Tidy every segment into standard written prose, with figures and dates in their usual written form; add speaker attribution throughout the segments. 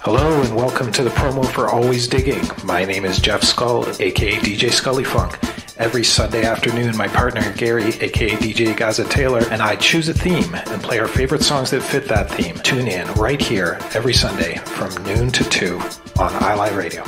Speaker 1: Hello and welcome to the promo for Always Digging. My name is Jeff Scull, aka DJ Scully Funk. Every Sunday afternoon, my partner Gary, aka DJ Gazza Taylor, and I choose a theme and play our favorite songs that fit that theme. Tune in right here every Sunday from noon to 2 on iLive Radio.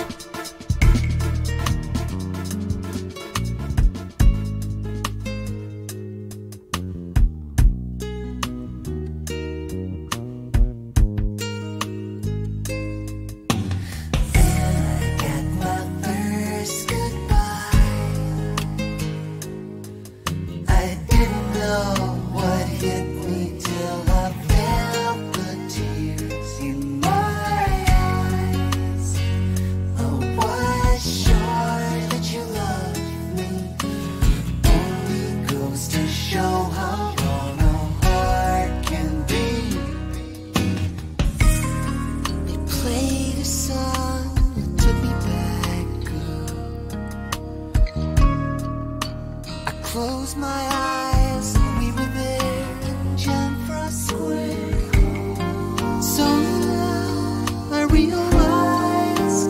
Speaker 2: Close my eyes, we were there in Jamfra Square. So now I realize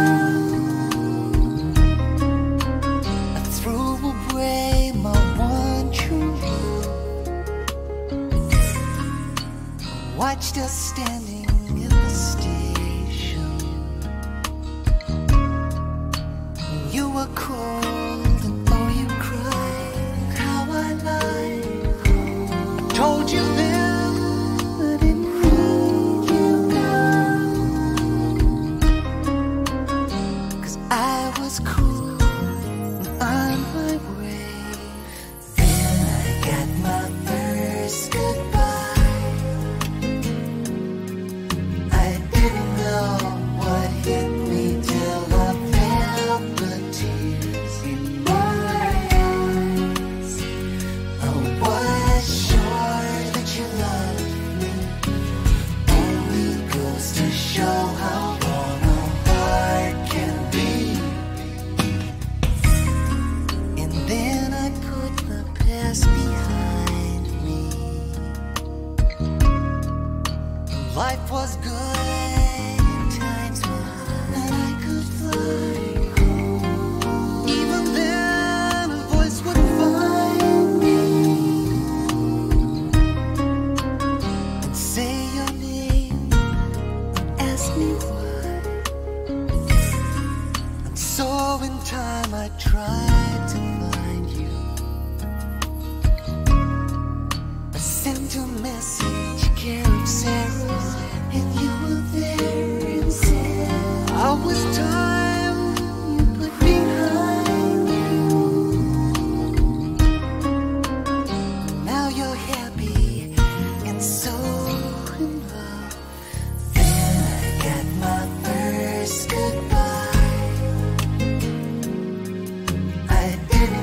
Speaker 2: God, I threw away my one true love. Watched us standing in the station. You were cold. Told you then I didn't need you now, 'cause I was cool and on my way. Then I got my first goodbye. I didn't know what hit me till I felt the tears in my eyes. Oh, was sure that you love me. Only goes to show how wrong a heart can be. And then I put my past behind me. Life was good, times were high, and I could fly. Even then a voice would find me and say your name and ask me why. And so in time I tried to find you. I sent a message, care of Sarah, and you were there and said I was time you put behind you. Now you're happy and so in love. Then I got my first goodbye. I didn't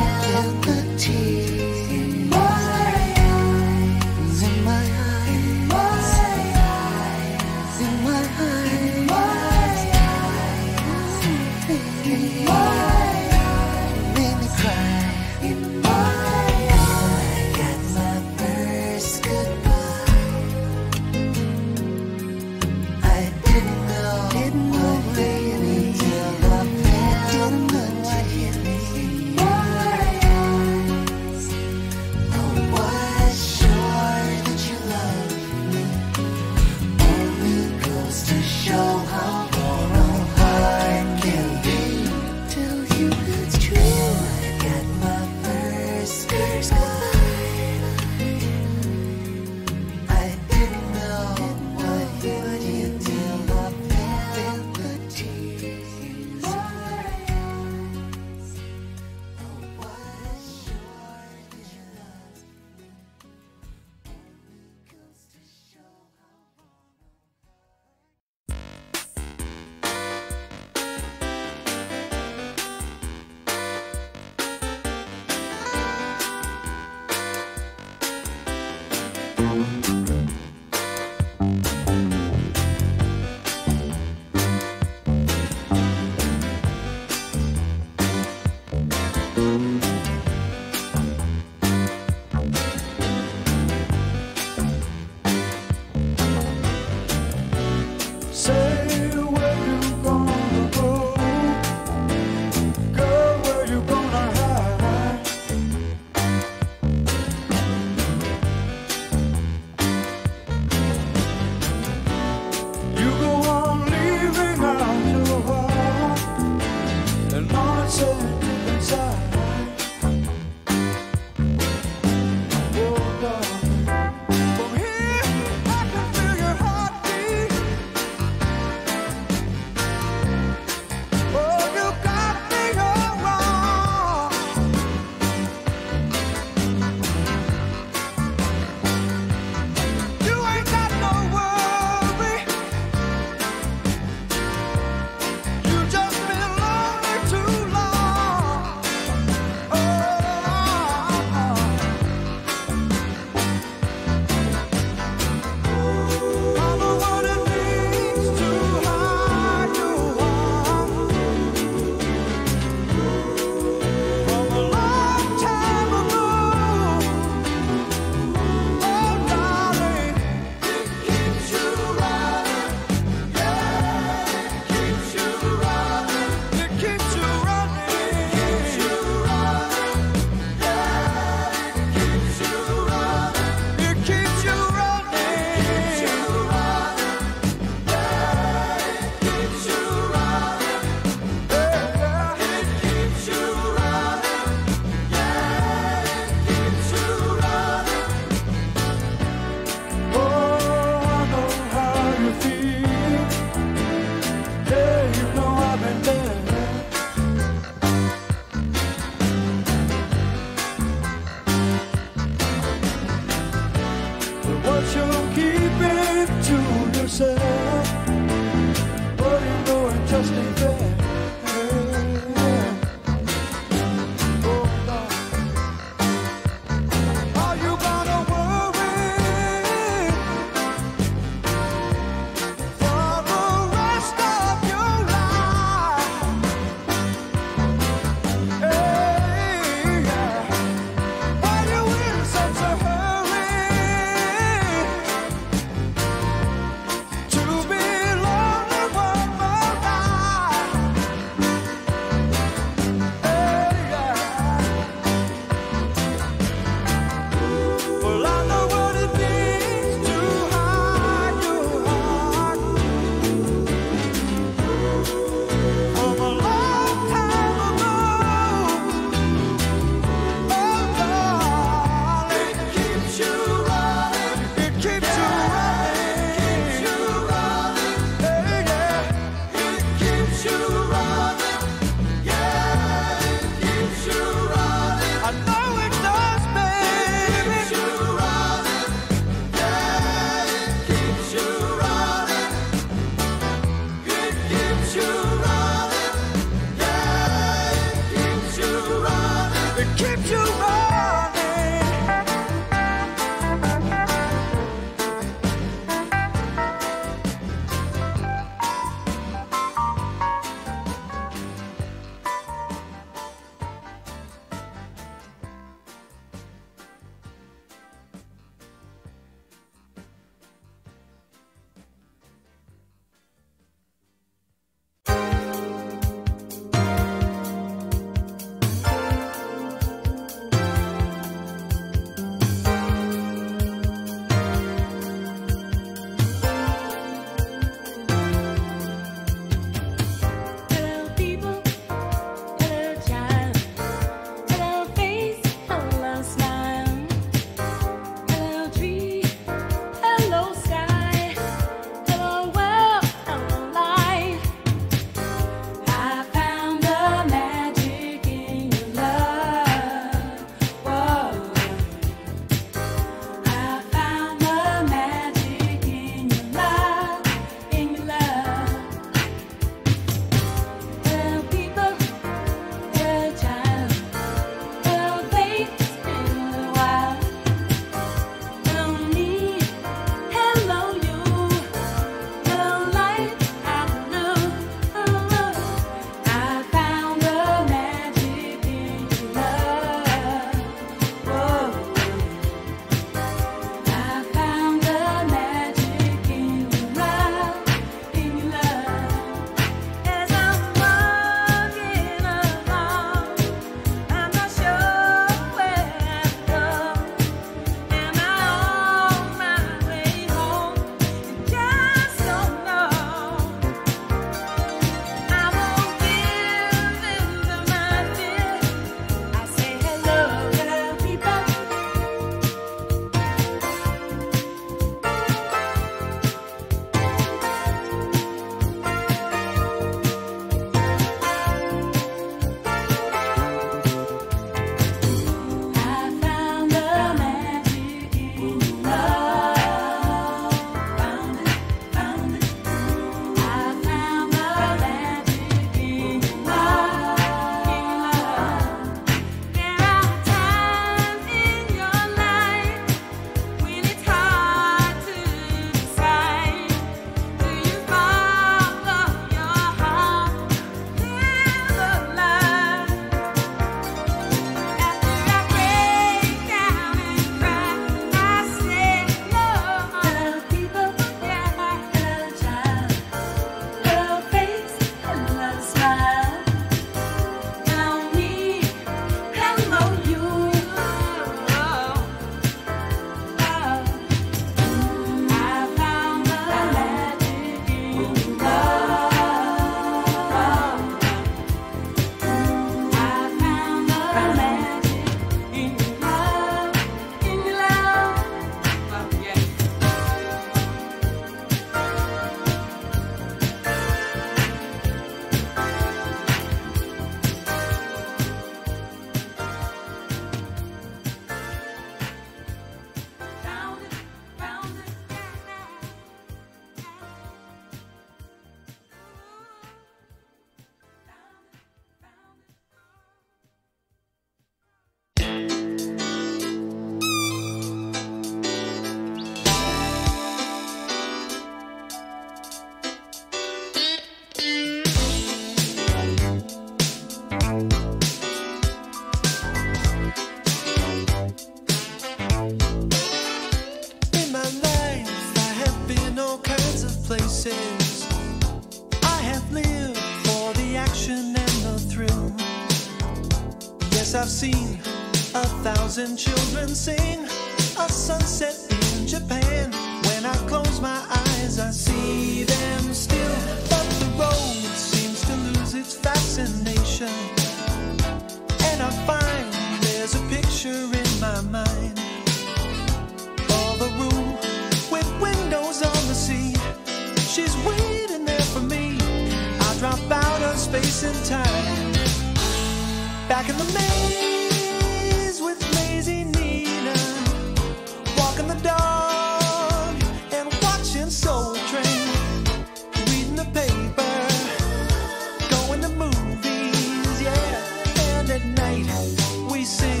Speaker 3: Yes, I've seen 1,000 children sing a sunset in Japan. When I close my eyes, I see them still, but the road seems to lose its fascination. And I find there's a picture in my mind of a room with windows on the sea. She's waiting there for me. I drop out of space and time, back in the maze with lazy Nina, walking the dog and watching Soul Train, reading the paper, going to movies, yeah. And at night we sing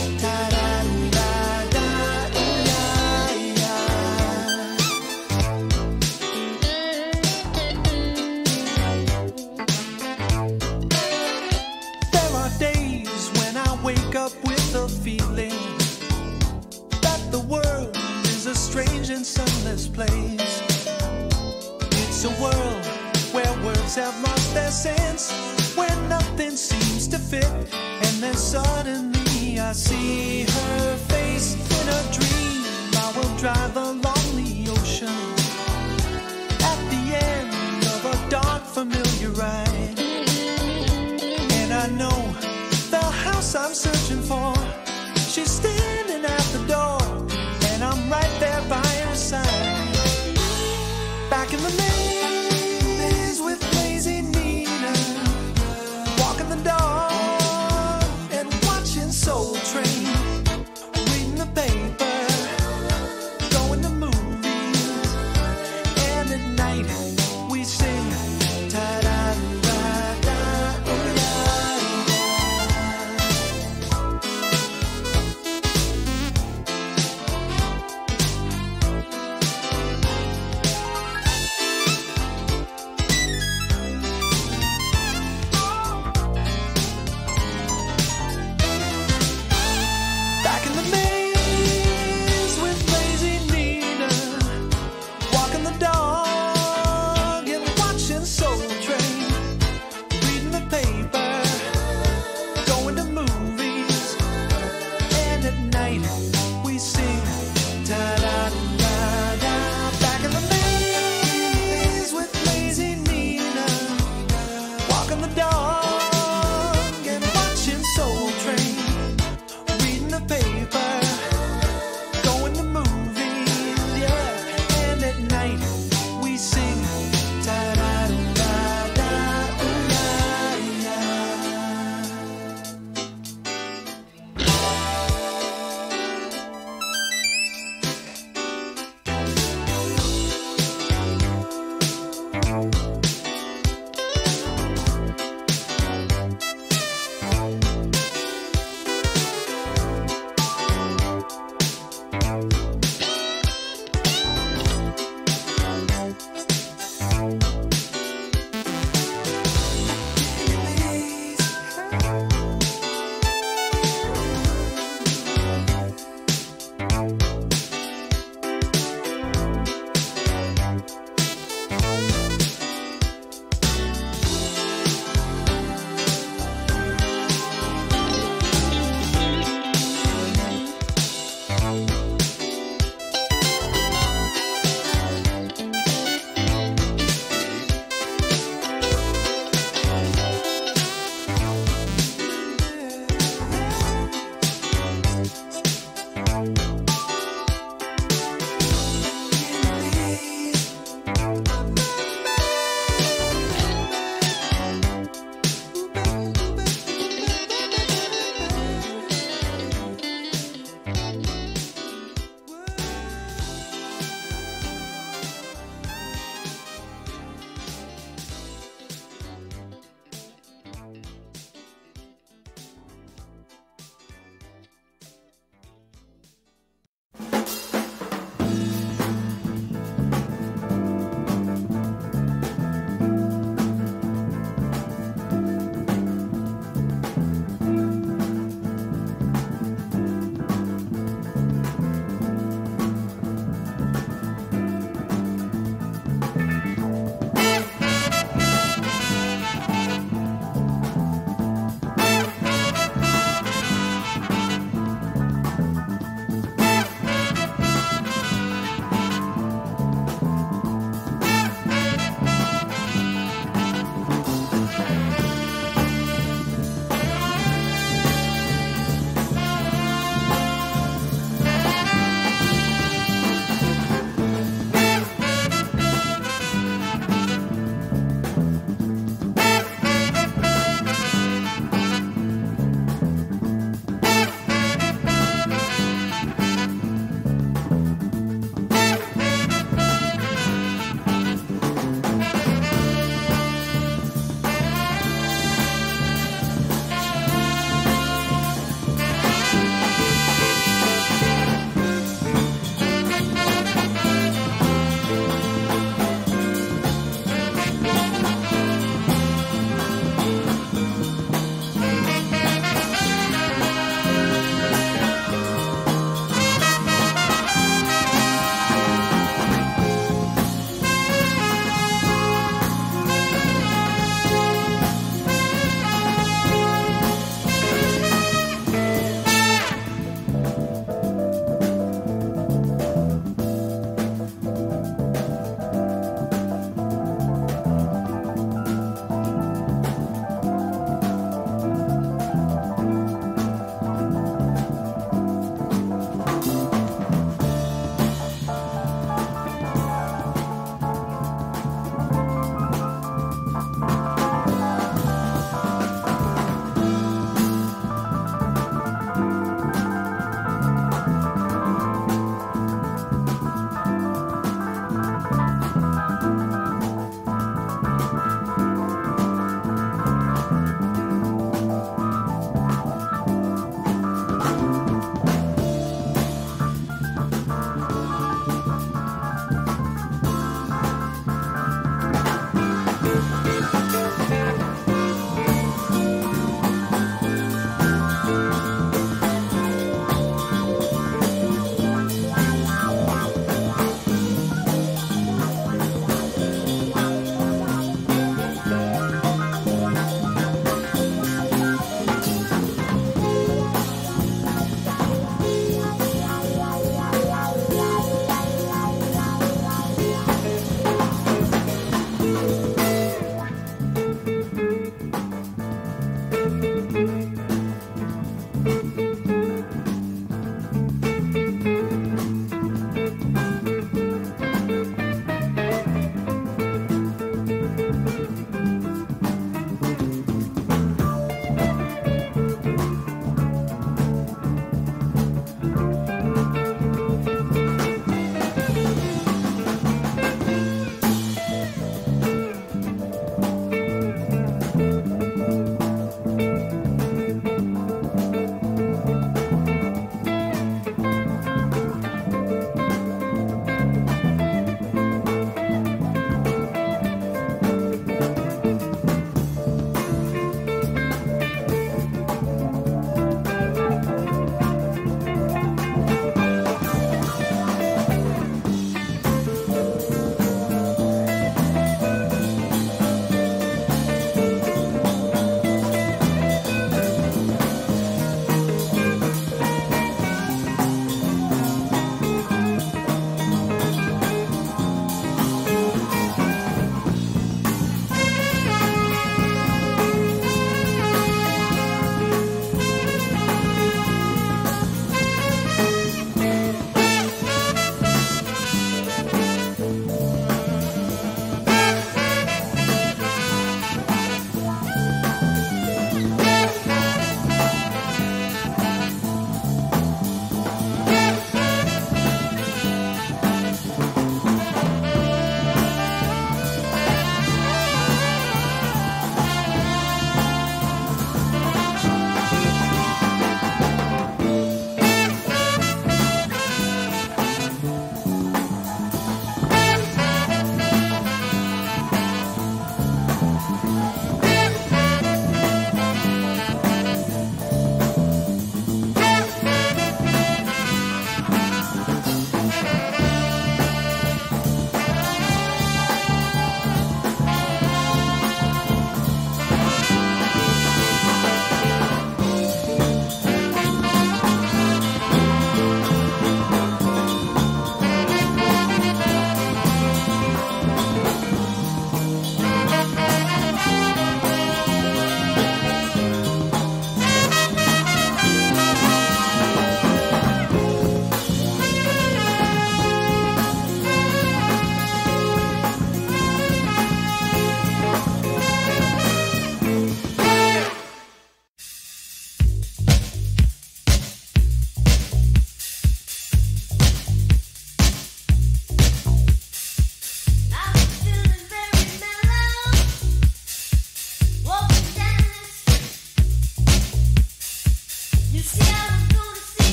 Speaker 3: feeling that the world is a strange and sunless place. It's a world where words have lost their sense, where nothing seems to fit. And then suddenly I see her face in a dream. I will drive along the ocean at the end of a dark familiar ride, and I know the house I'm searching for. She's standing at the door, and I'm right there by her side. Back in the maze with lazy Nina, walking the dog and watching Soul Train, reading the paper, going to movies, and at night we sing ta-da-da-da-da-da.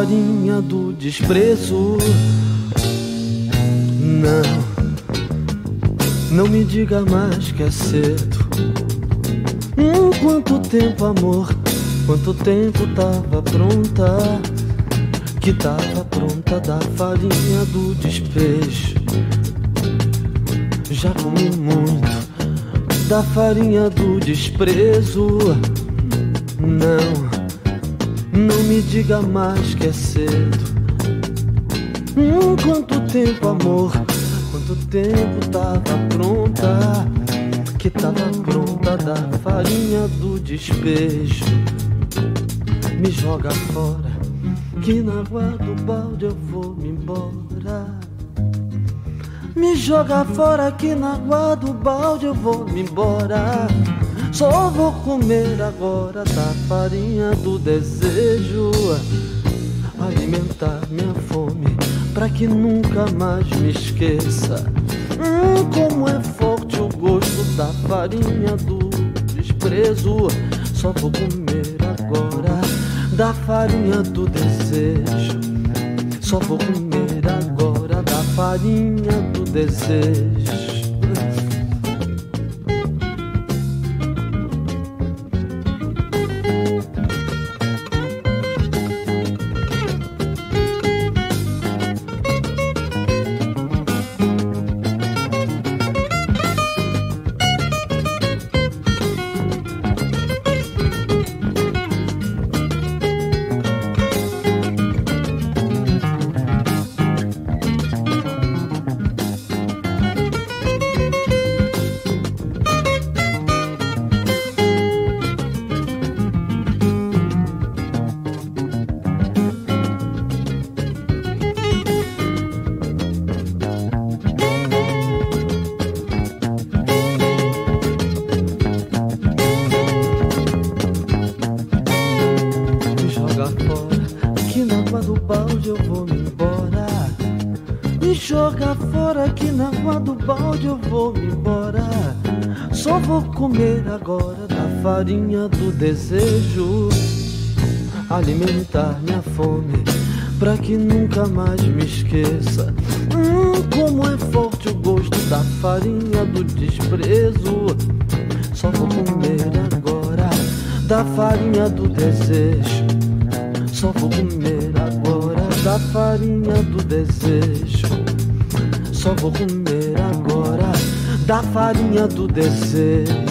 Speaker 4: farinha do desprezo. Não me diga mais que é cedo. Quanto tempo, amor, quanto tempo tava pronta, que tava pronta da farinha do despejo. Já comi muito da farinha do desprezo. Não me diga mais que é cedo. Quanto tempo, amor, quanto tempo tava pronta, que tava pronta da farinha do despejo. Me joga fora, que na água do balde eu vou me embora. Me joga fora, que na água do balde eu vou me embora. Só vou comer agora da farinha do desejo, alimentar minha fome pra que nunca mais me esqueça. Como é forte o gosto da farinha do desprezo. Só vou comer agora da farinha do desejo. Só vou comer agora da farinha do desejo. Só vou comer agora da farinha do desejo, alimentar minha fome pra que nunca mais me esqueça. Como é forte o gosto da farinha do desprezo. Só vou comer agora da farinha do desejo. Só vou comer agora da farinha do desejo. Só vou comer agora da farinha do desejo.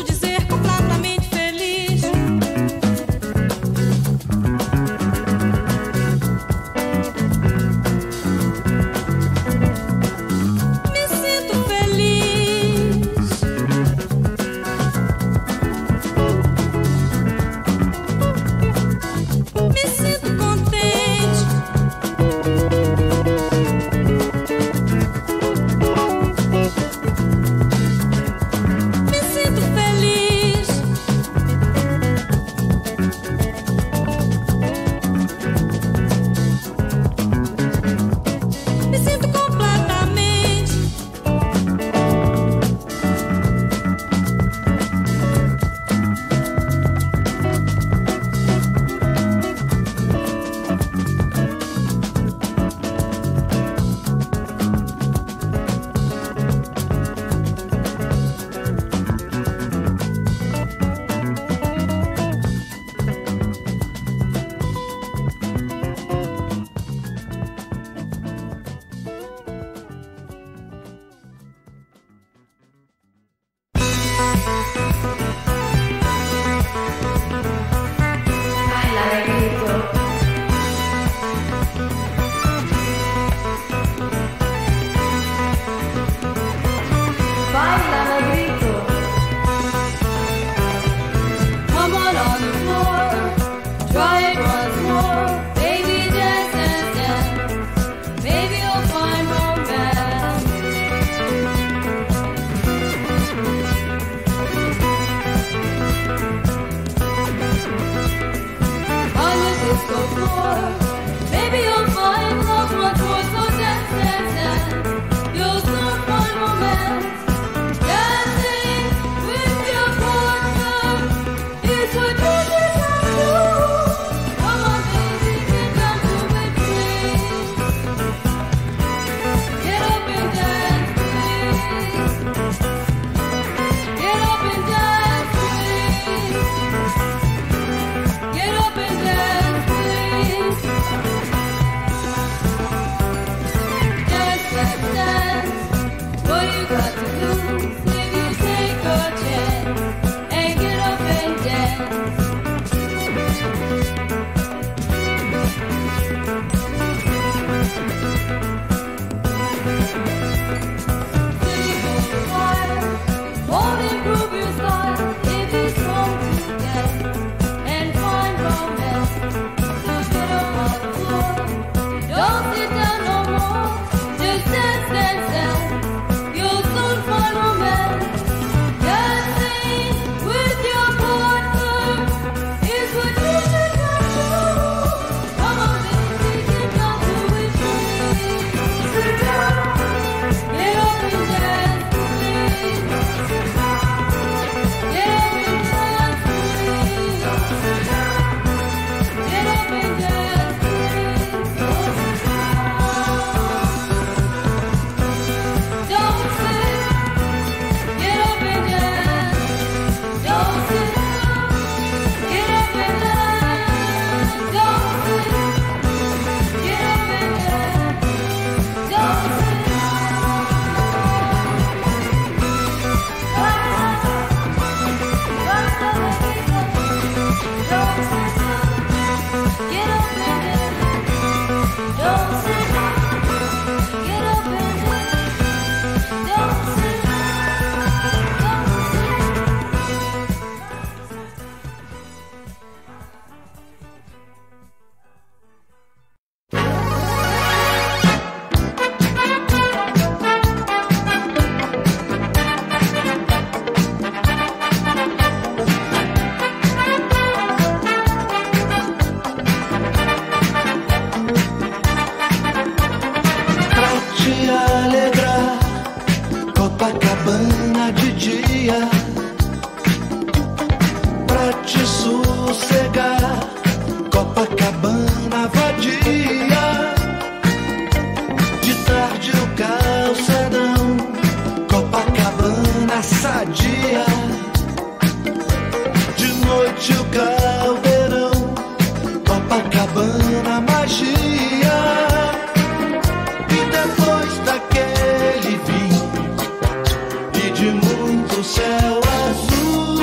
Speaker 3: céu azul.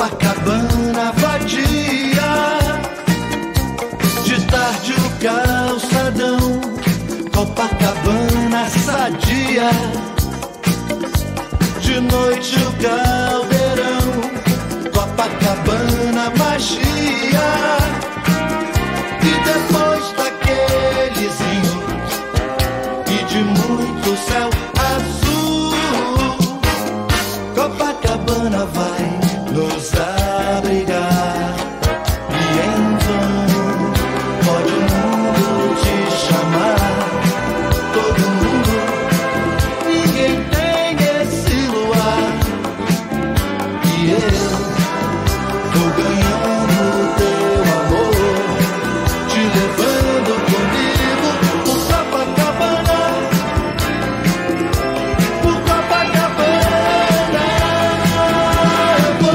Speaker 3: Copacabana vadia, de tarde o calçadão, Copacabana sadia, de noite o caldeirão, Copacabana magia. E depois daqueles hinos e de muito céu azul, Copacabana vai nos abrigar. E em vão pode o mundo te chamar, todo mundo, ninguém tem esse luar. E eu vou ganhando teu amor, te levando comigo por Copacabana, por Copacabana. Eu vou.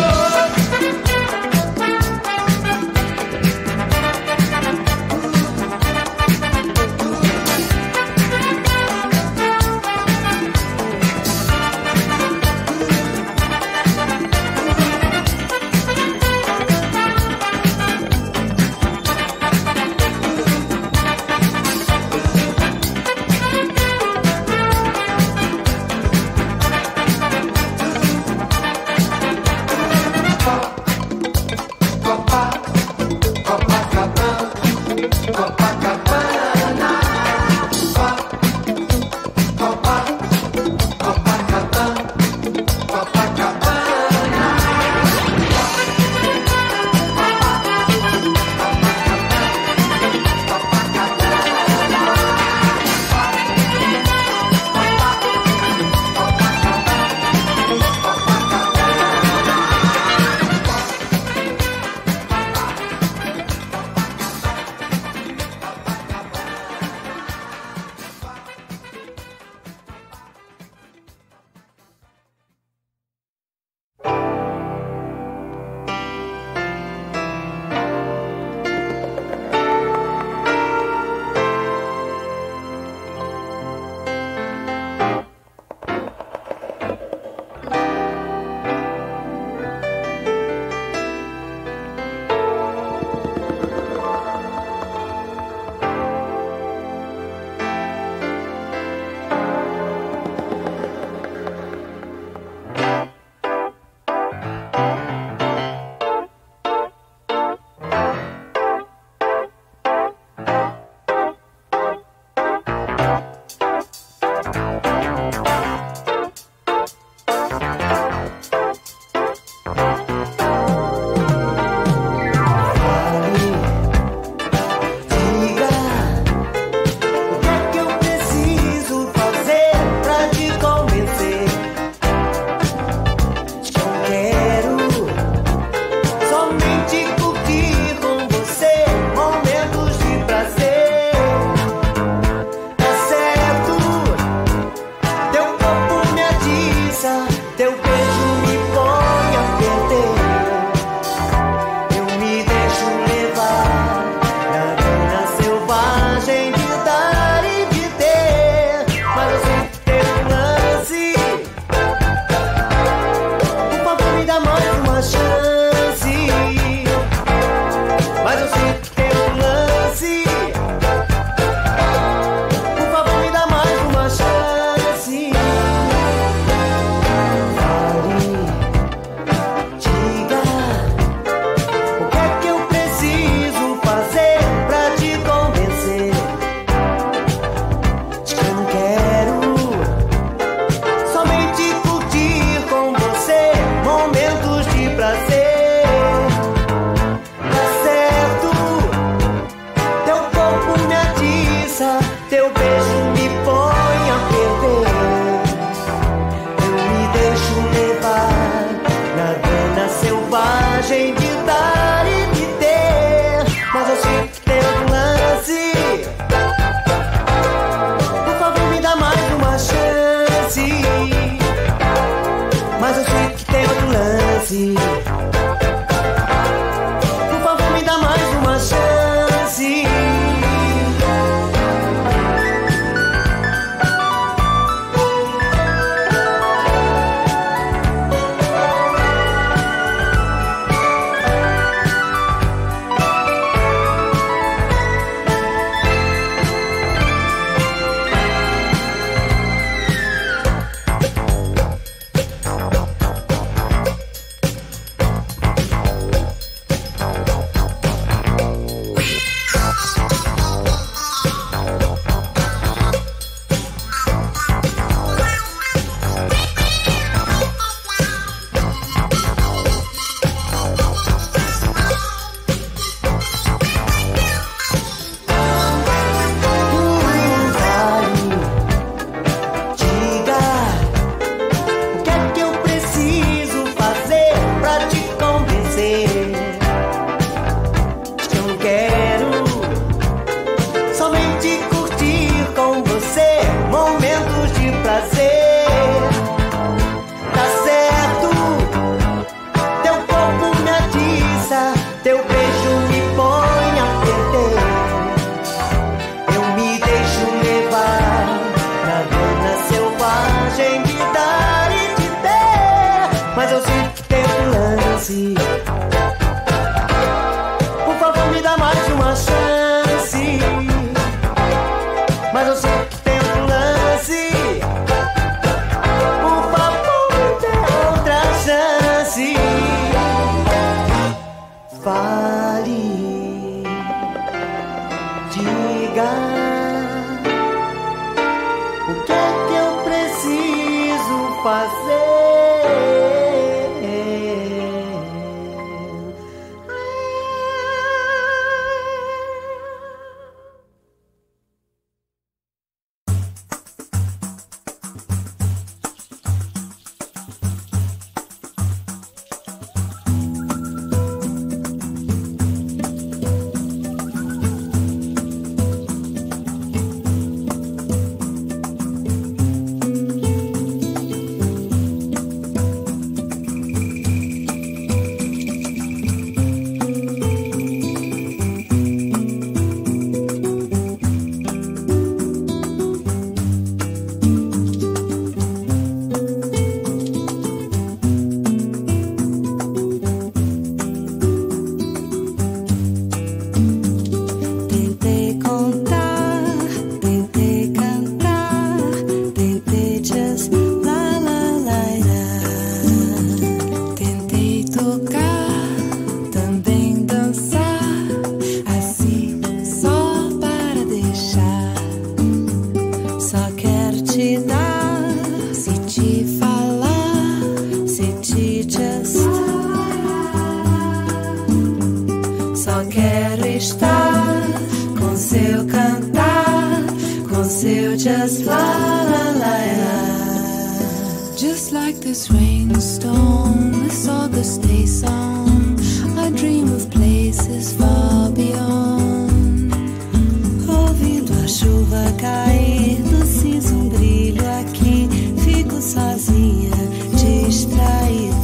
Speaker 2: Só quero estar com seu cantar, com seu just la la la la. Just like this rainstorm, this August day song, I dream of places far beyond. Ouvindo a chuva cair, no cinza um brilho aqui, fico sozinha, distraída.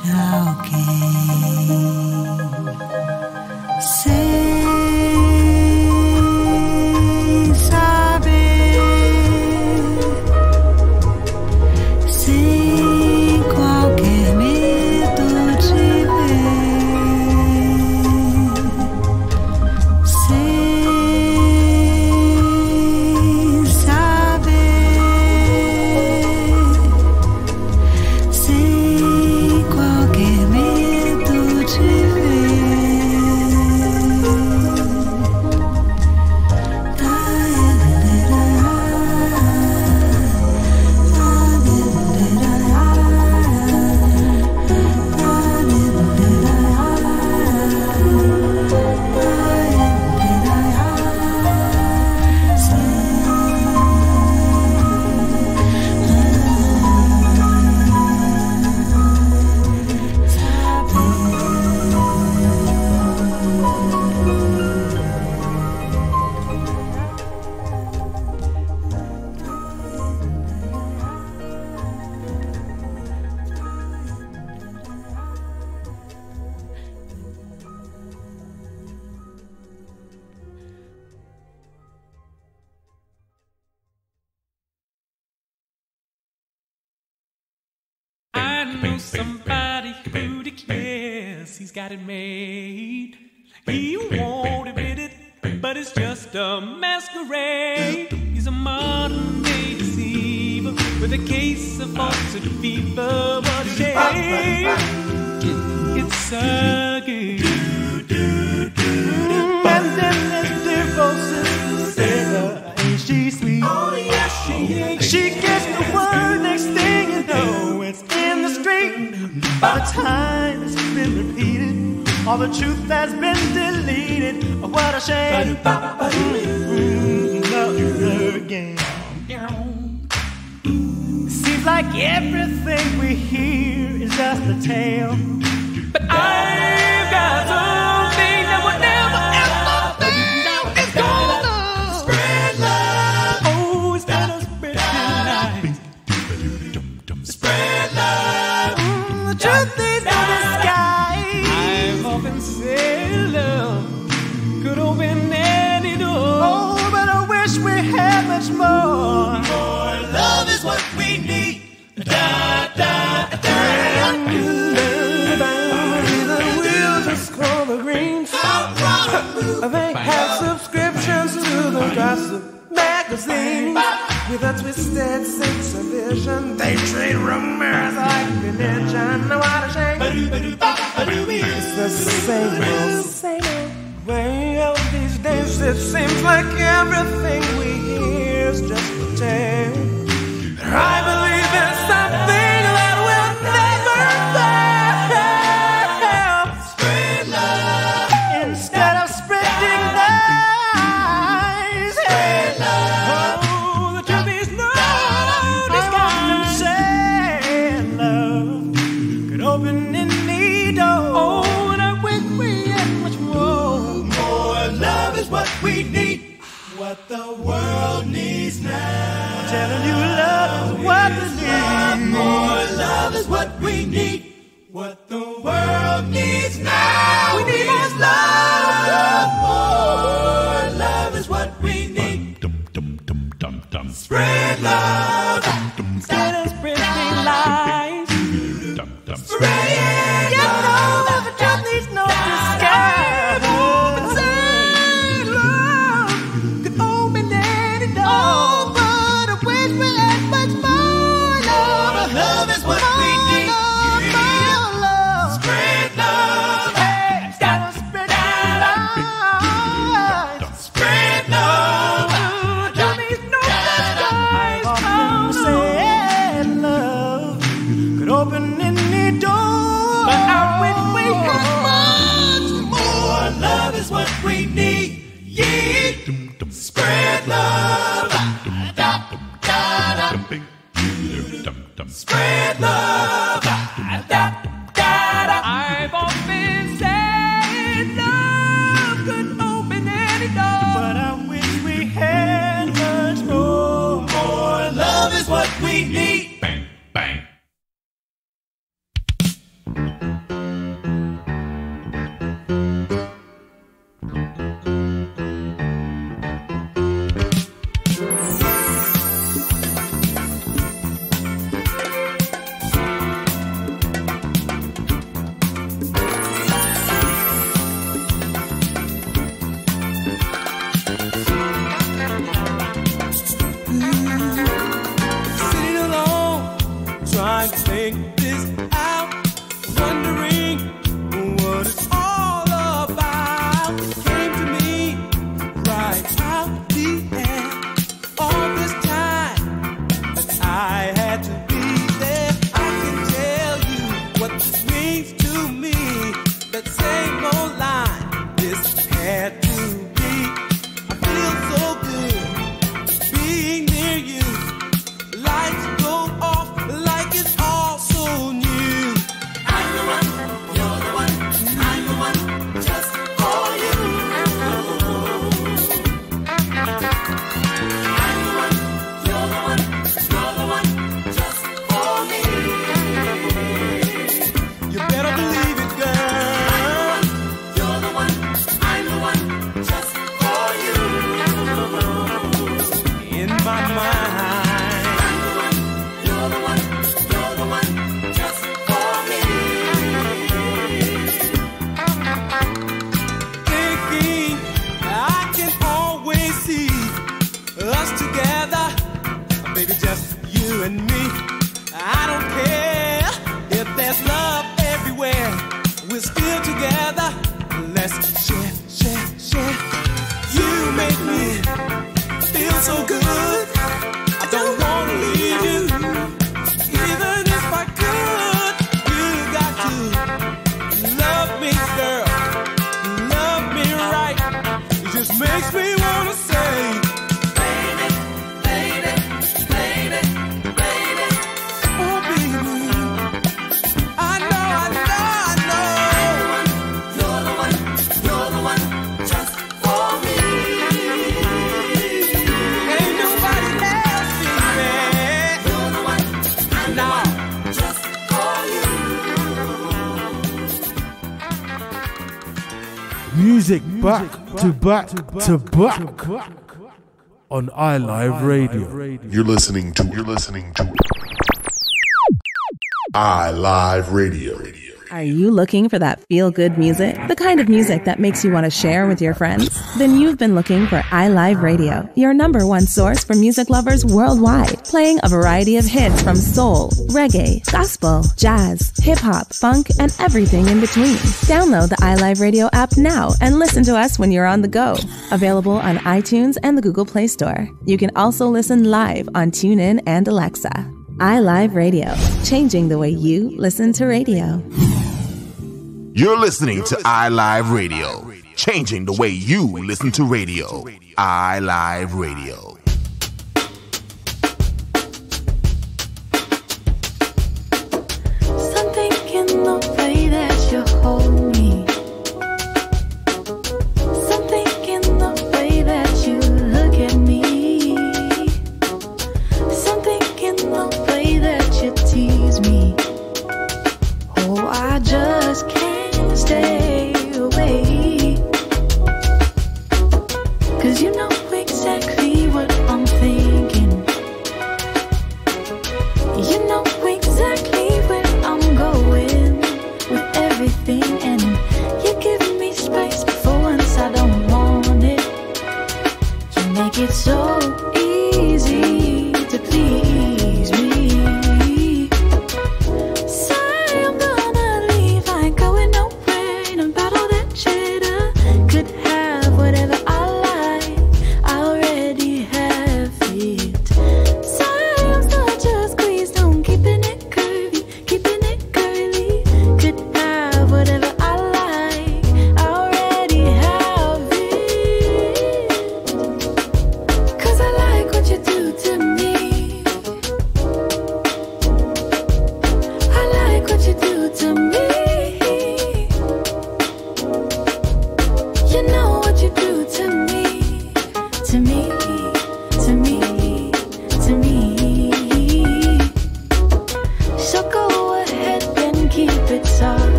Speaker 3: Somebody who cares, he's got it made. He won't admit it, but it's just a masquerade. He's a modern day deceiver with a case of falsehood fever. What a shame, it's a game. And then there's devotion, Sarah, ain't she sweet? Oh yes, she ain't. She gets the word, next thing you know, it's in the street. By the time it's been repeated, all the truth has been deleted. Oh, what a shame. Love her again. Seems like everything we hear is just a tale, but I've got something that would never ever fail. It's gonna spread love. Oh, it's gonna spread light. Spread love. The truth is in the sky. I've often said love could open any door. Oh, but I wish we had much more. More love is what we need. Da da da da. The wheels just call the greens. They have subscriptions to the gossip magazine. With a twisted sense of vision, they trade rumors like religion. What a shame. It's the same old way of these days. It seems like everything we hear is just a tale. I believe in something that will never fail. Spread love instead of spreading lies. Spread love. Oh, the truth is no disguise. Say love could open any door. Oh, and I wish we had much more. More love is what we need. What the world needs now. I'm telling you, love is what we need. More love is what we need. What the world needs now. We need more love. More love is what we need. Spread love instead of spreading lies. Spread you know that the truth needs no disguise. Say love could open any door, but I wish we had much more love. Love is what we need. More love. Spread love. Hey, instead of spreading lies. Spread love. Truth needs no disguise. Say love could open any door, but I wish we had much more. Love is what we need. Yeah. Spread love. Spread love. I've often said love could open any door, but I wish we had much more. More love is what we need. Bang, bang. to me that same old line. This had to be. I feel so good being near you. Lights go off like it's all so new. I'm the one, you're the one, I'm the one just for you. I'm the one, you're the one, just for me. You better believe it, girl. You're the one, I'm the one just for you. In my mind, I'm the one, you're the one just for me. Thinking I can always see us together, baby, just you and me. I don't care if there's love everywhere. We're still together. Let's share. You make me feel so good. I don't want to leave you, even if I could. You got to love me, girl. Love me right. It just makes me want to say, baby, baby, baby, baby. Oh, baby. I know. You're the one just for me. Ain't nobody else, baby. You're the one, I'm the one just for you.
Speaker 4: Music back to back to back on iLive Radio.
Speaker 5: You're listening to iLive Radio.
Speaker 6: Are you looking for that feel-good music? The kind of music that makes you want to share with your friends? Then you've been looking for iLive Radio, your #1 source for music lovers worldwide, playing a variety of hits from soul, reggae, gospel, jazz, hip-hop, funk, and everything in between. Download the iLive Radio app now and listen to us when you're on the go. Available on iTunes and the Google Play Store. You can also listen live on TuneIn and Alexa. iLive Radio, changing the way you listen to radio.
Speaker 7: You're listening to iLive Radio, changing the way you listen to radio. iLive Radio.
Speaker 8: Something in the way that you hold me. Something in the way that you look at me. Something in the way that you tease me. Oh, I just can't stay away. 'Cause you know exactly what I'm thinking. You know exactly where I'm going with everything, and you give me space for once I don't want it. You make it so easy to please me. Sorry, I'm gonna leave. I ain't going nowhere. No battle that cheddar could have whatever I like. I already have it. Sorry, I'm such a squeeze. Don't keeping it curvy, keeping it curly. Could have whatever I like. I already have it. 'Cause I like what you do to me.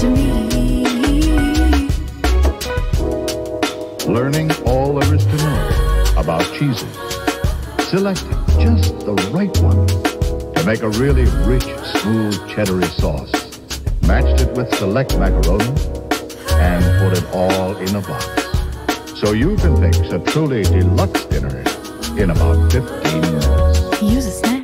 Speaker 8: to me.
Speaker 9: Learning all there is to know about cheeses. Selecting just the right one to make a really rich, smooth cheddary sauce. Matched it with select macaroni and put it all in a box. So you can fix a truly deluxe dinner in about 15 minutes.
Speaker 8: Use a snack.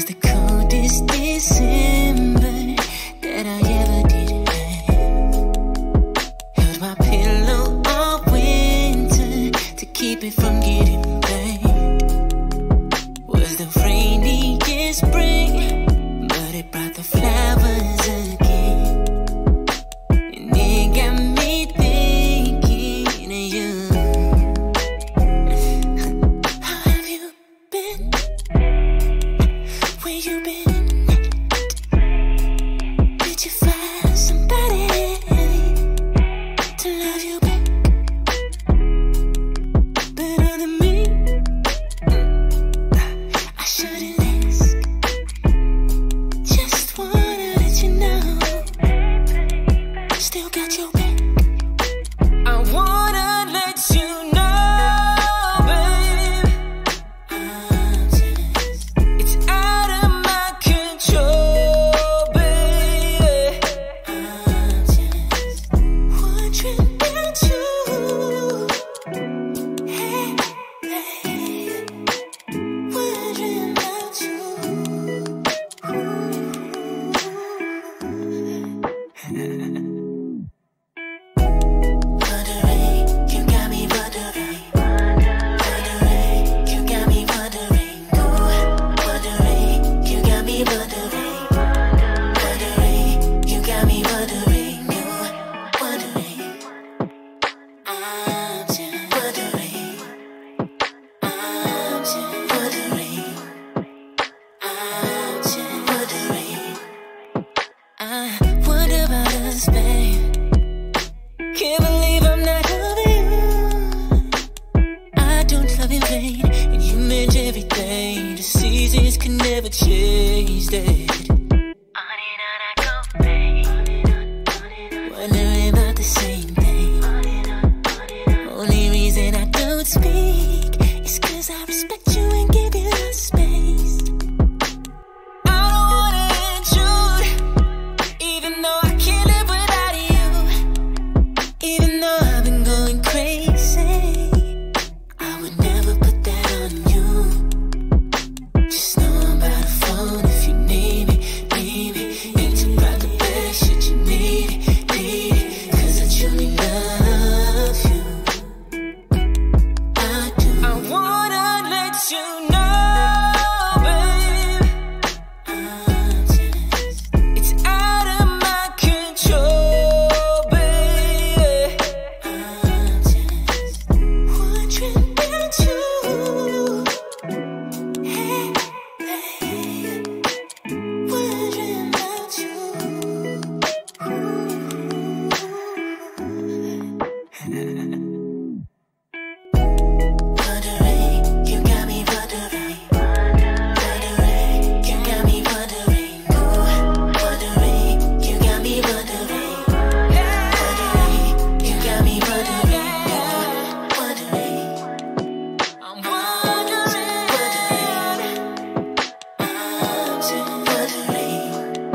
Speaker 8: was the coldest December that I ever did have. Held my pillow all winter to keep it from getting bad. Was the rainiest spring, but it brought the flowers again. And it got me thinking of you. How have you been? Where you been? Did you find somebody to love you back better than me? I shouldn't ask. Just wanna let you know, still got your back. I wanna let you know, babe, I'm just, it's out of my control, baby. I'm just wondering about you. Hey, babe, wondering about you. Wondering, you got me wondering. Wondering, you got me wondering. Ooh, wondering, you got me wondering. Wondering, you got me wondering. Ooh, wondering, I'm just wondering. I'm just wondering. I'm just wondering. I wonder about us, babe. Can't believe I'm not over you. I don't love in vain, and you meant everything. The seasons can never change that. On and on I go, babe. Wondering about the same thing. Only reason I don't speak is 'cause I respect you and give you the space. I don't wanna intrude, even though I can't live without you. Even though I've been going crazy, I would never put that on you. Just know I'm by the phone if you need me, need me. Ain't too proud to beg, should you need it, need it. 'Cause I truly love you. I do. I wanna let you know, babe, I'm just, it's out of my control, baby. I'm just wondering about you. Hey, babe, wondering about you. Wondering, you got me wondering. Wondering, you got me wondering. Ooh, wondering, you got me wondering. Wondering, you got me wondering. Ooh, wondering, I'm wondering. I'm just wondering.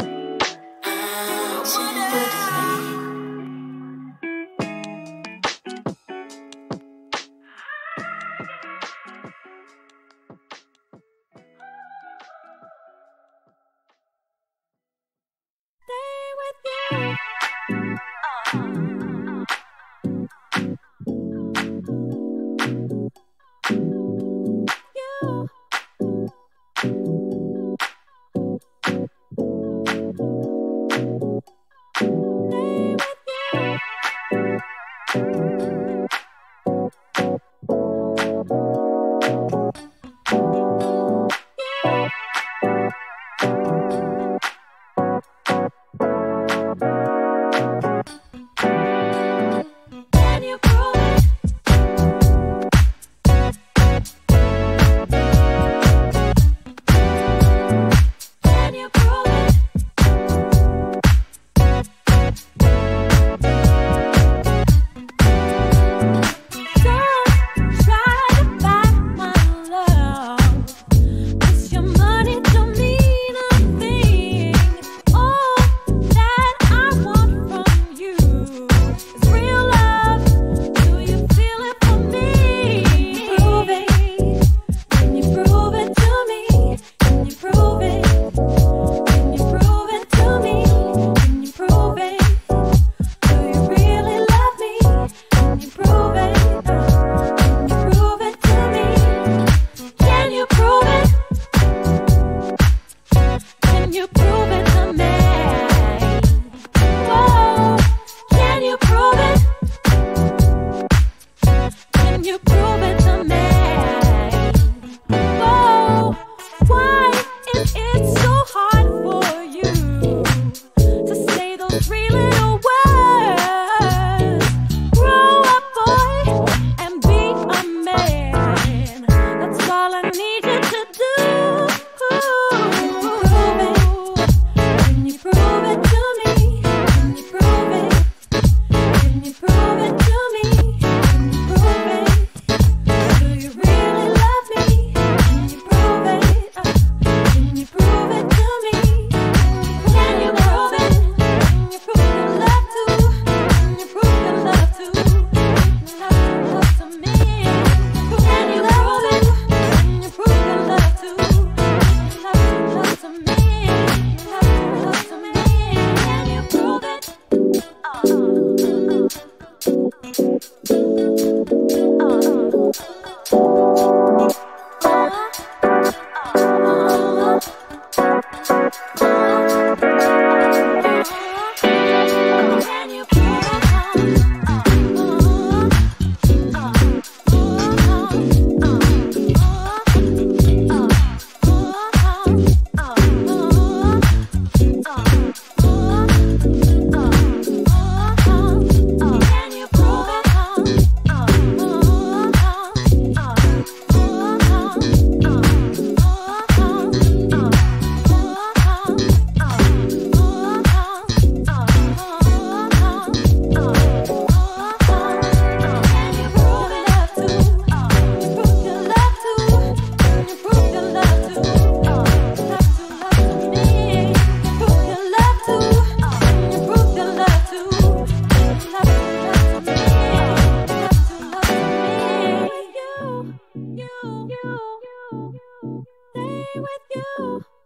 Speaker 8: I'm just wondering.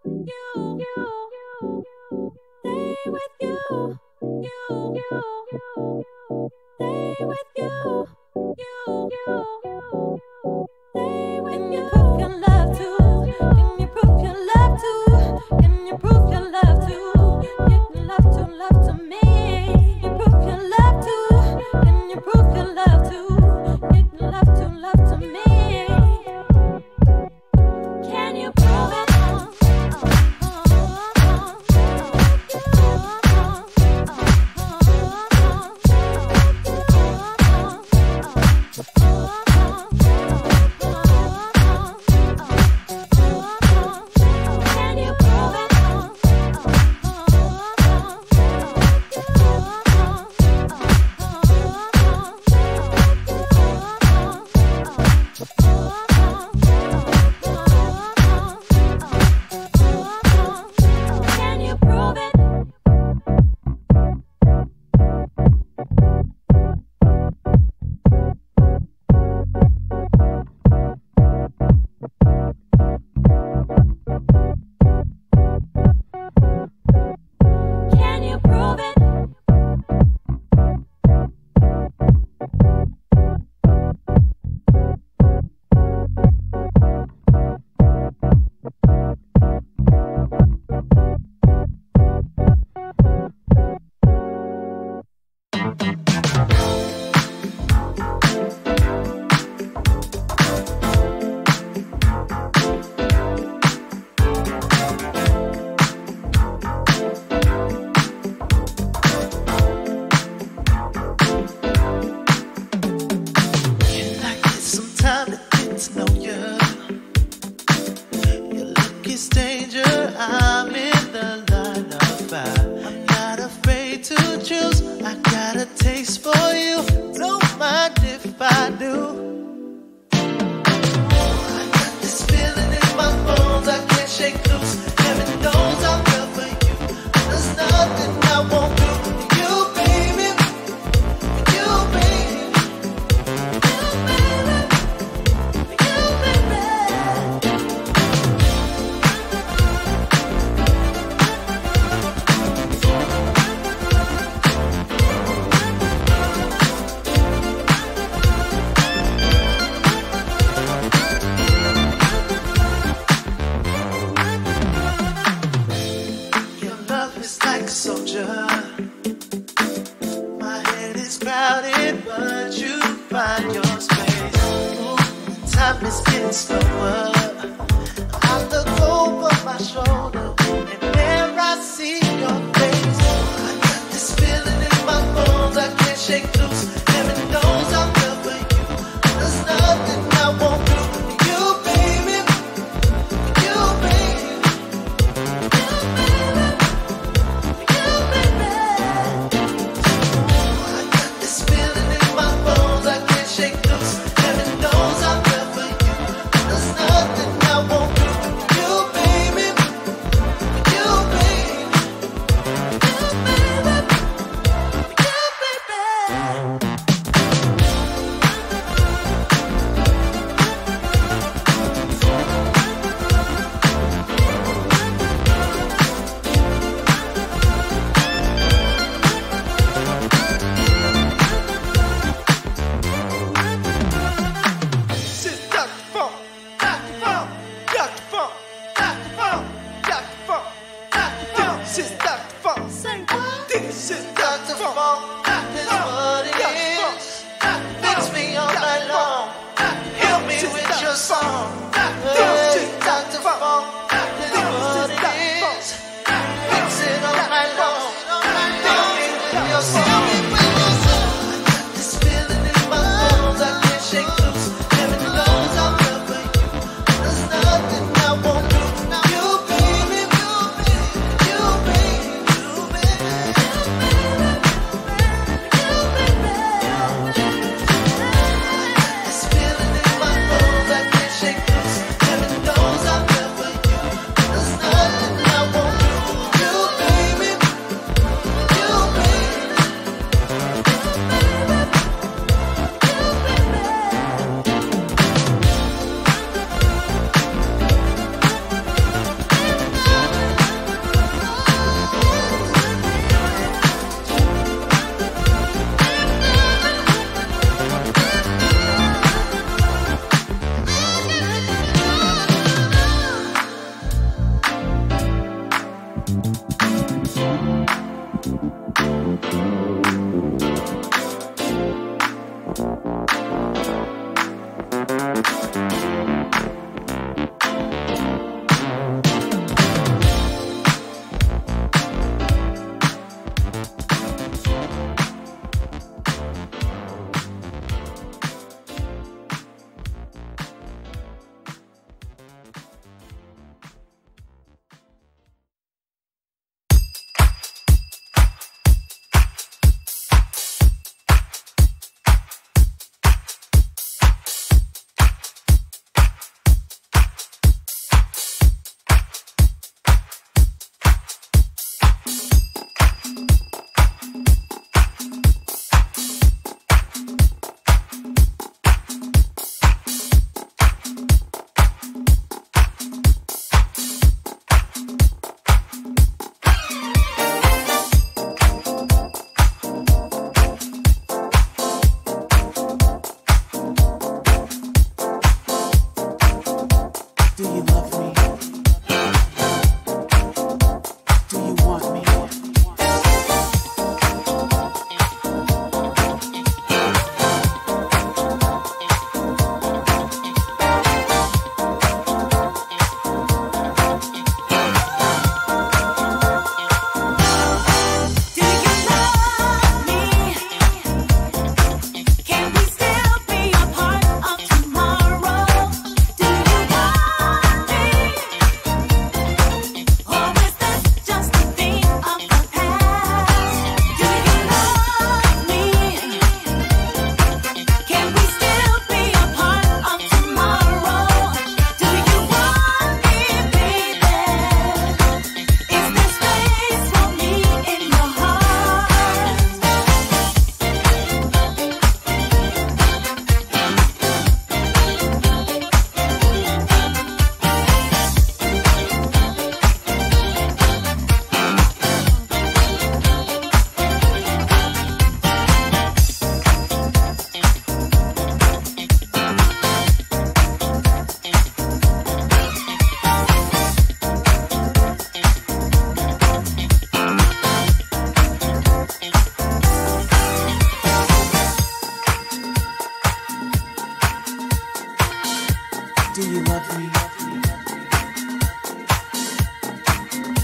Speaker 2: Nothing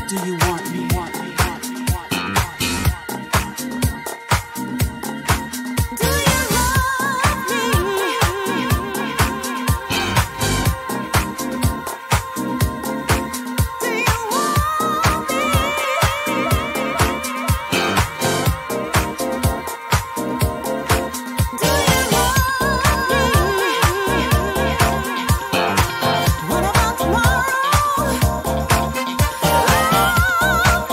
Speaker 10: Do you want me?
Speaker 8: What about tomorrow?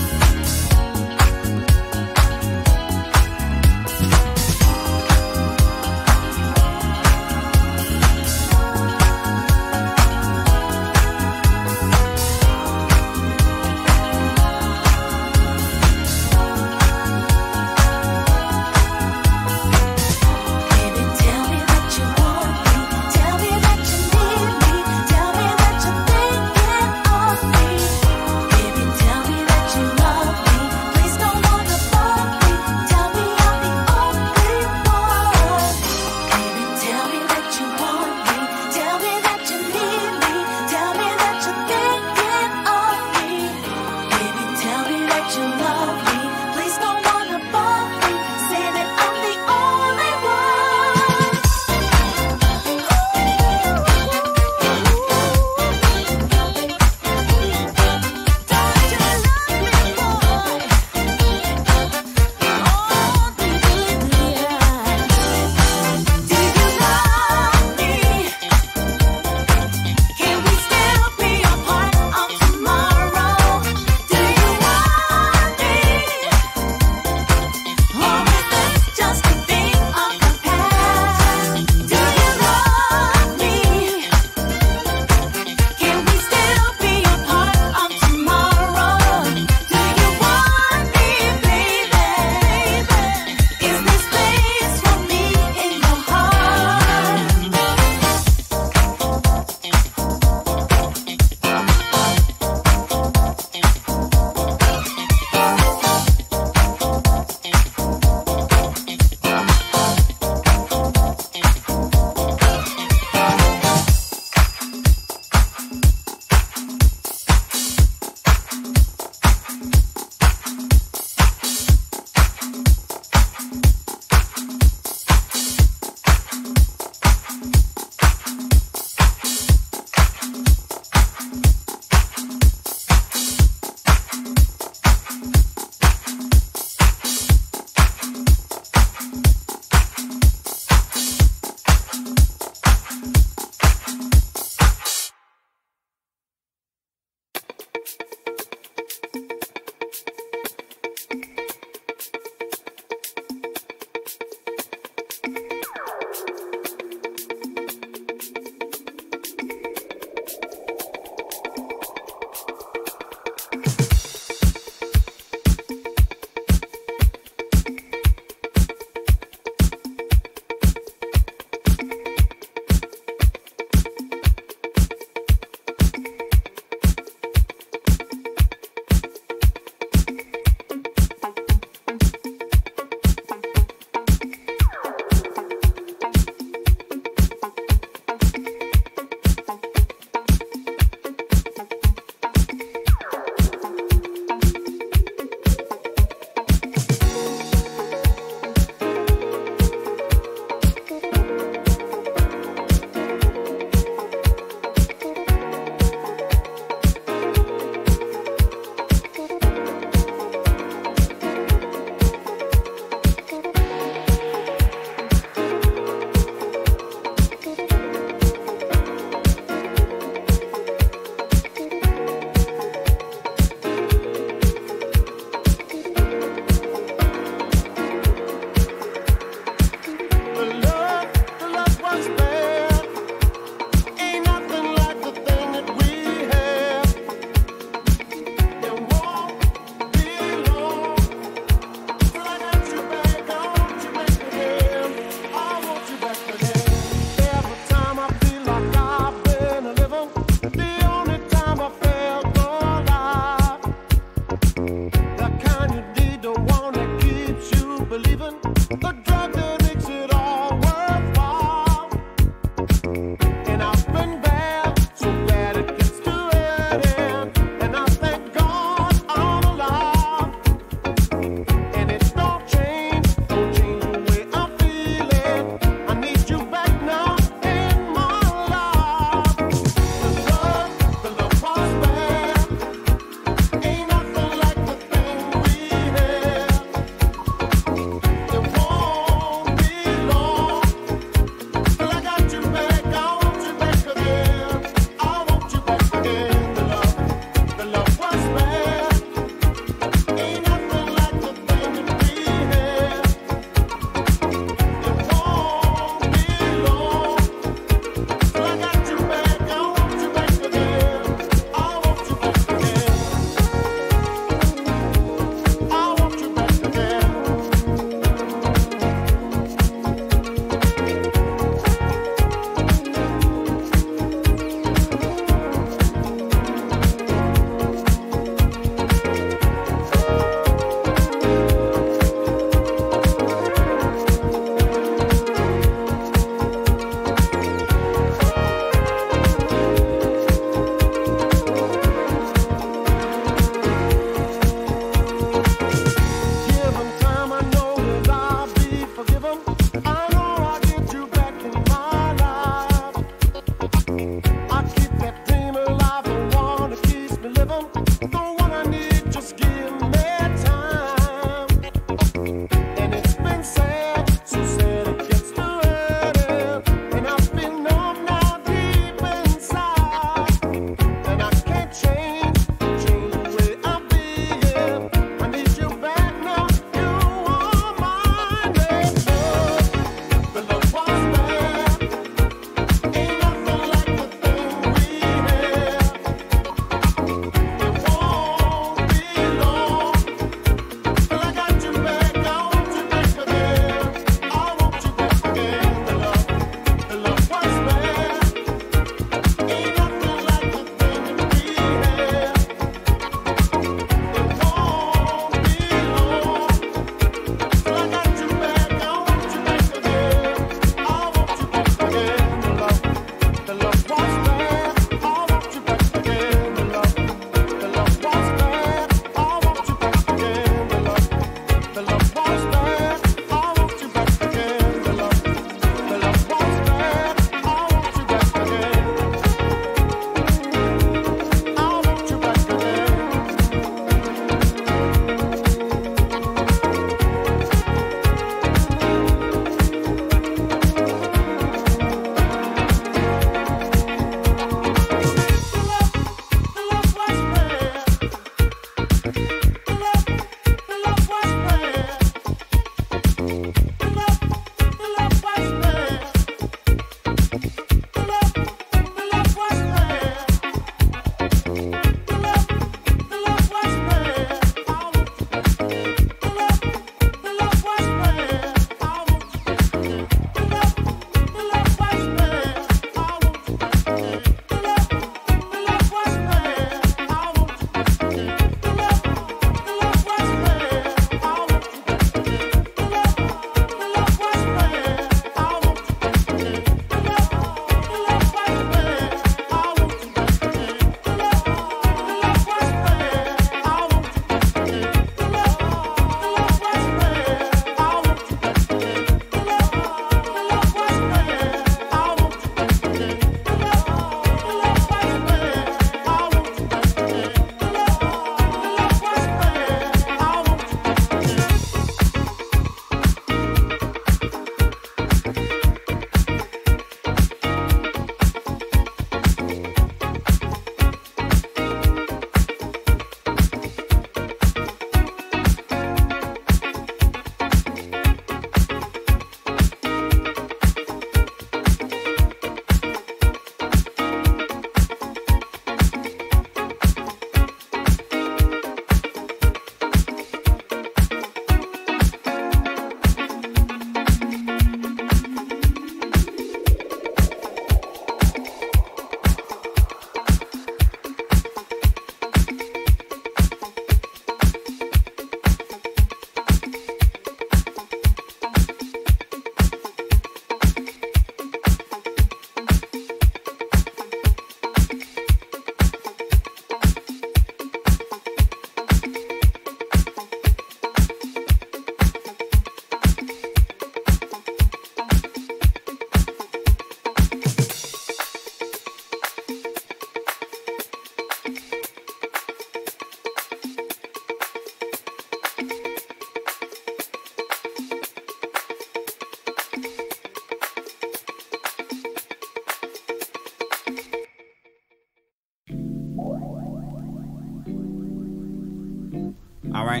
Speaker 10: All right.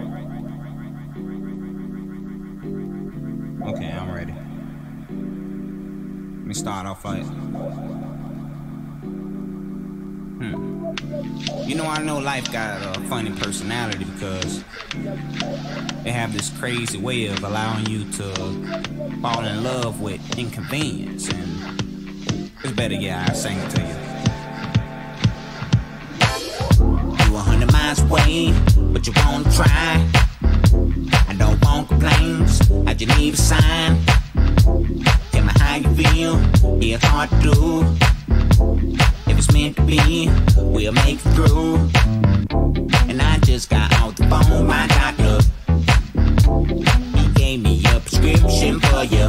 Speaker 10: Okay, I'm ready. Let me start off like. You know, I know life got a funny personality because they have this crazy way of allowing you to fall in love with inconvenience, and it's better, yeah, I sing it to you. You 100 miles away, but you wanna try. I don't want complaints, I just need a sign. Tell me how you feel, yeah, it's hard to do. If it's meant to be, we'll make it through. And I just got out the phone with my doctor. He gave me a prescription for you.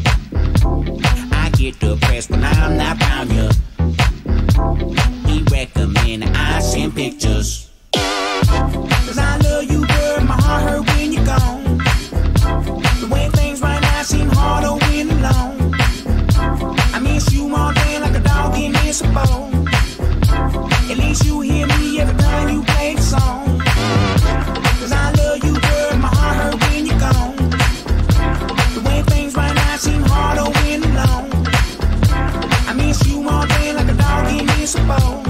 Speaker 10: I get depressed when I'm not around you. He recommended I send pictures. Cause I love you, girl, my heart hurt when you're gone. The way things right now seem harder when alone. I miss you all day like a dog in miss a bone. At least you hear me every time you play the song. Cause I love you, girl, my heart hurt when you're gone. The way things right now seem harder when alone. I miss you all day like a dog in miss a bone.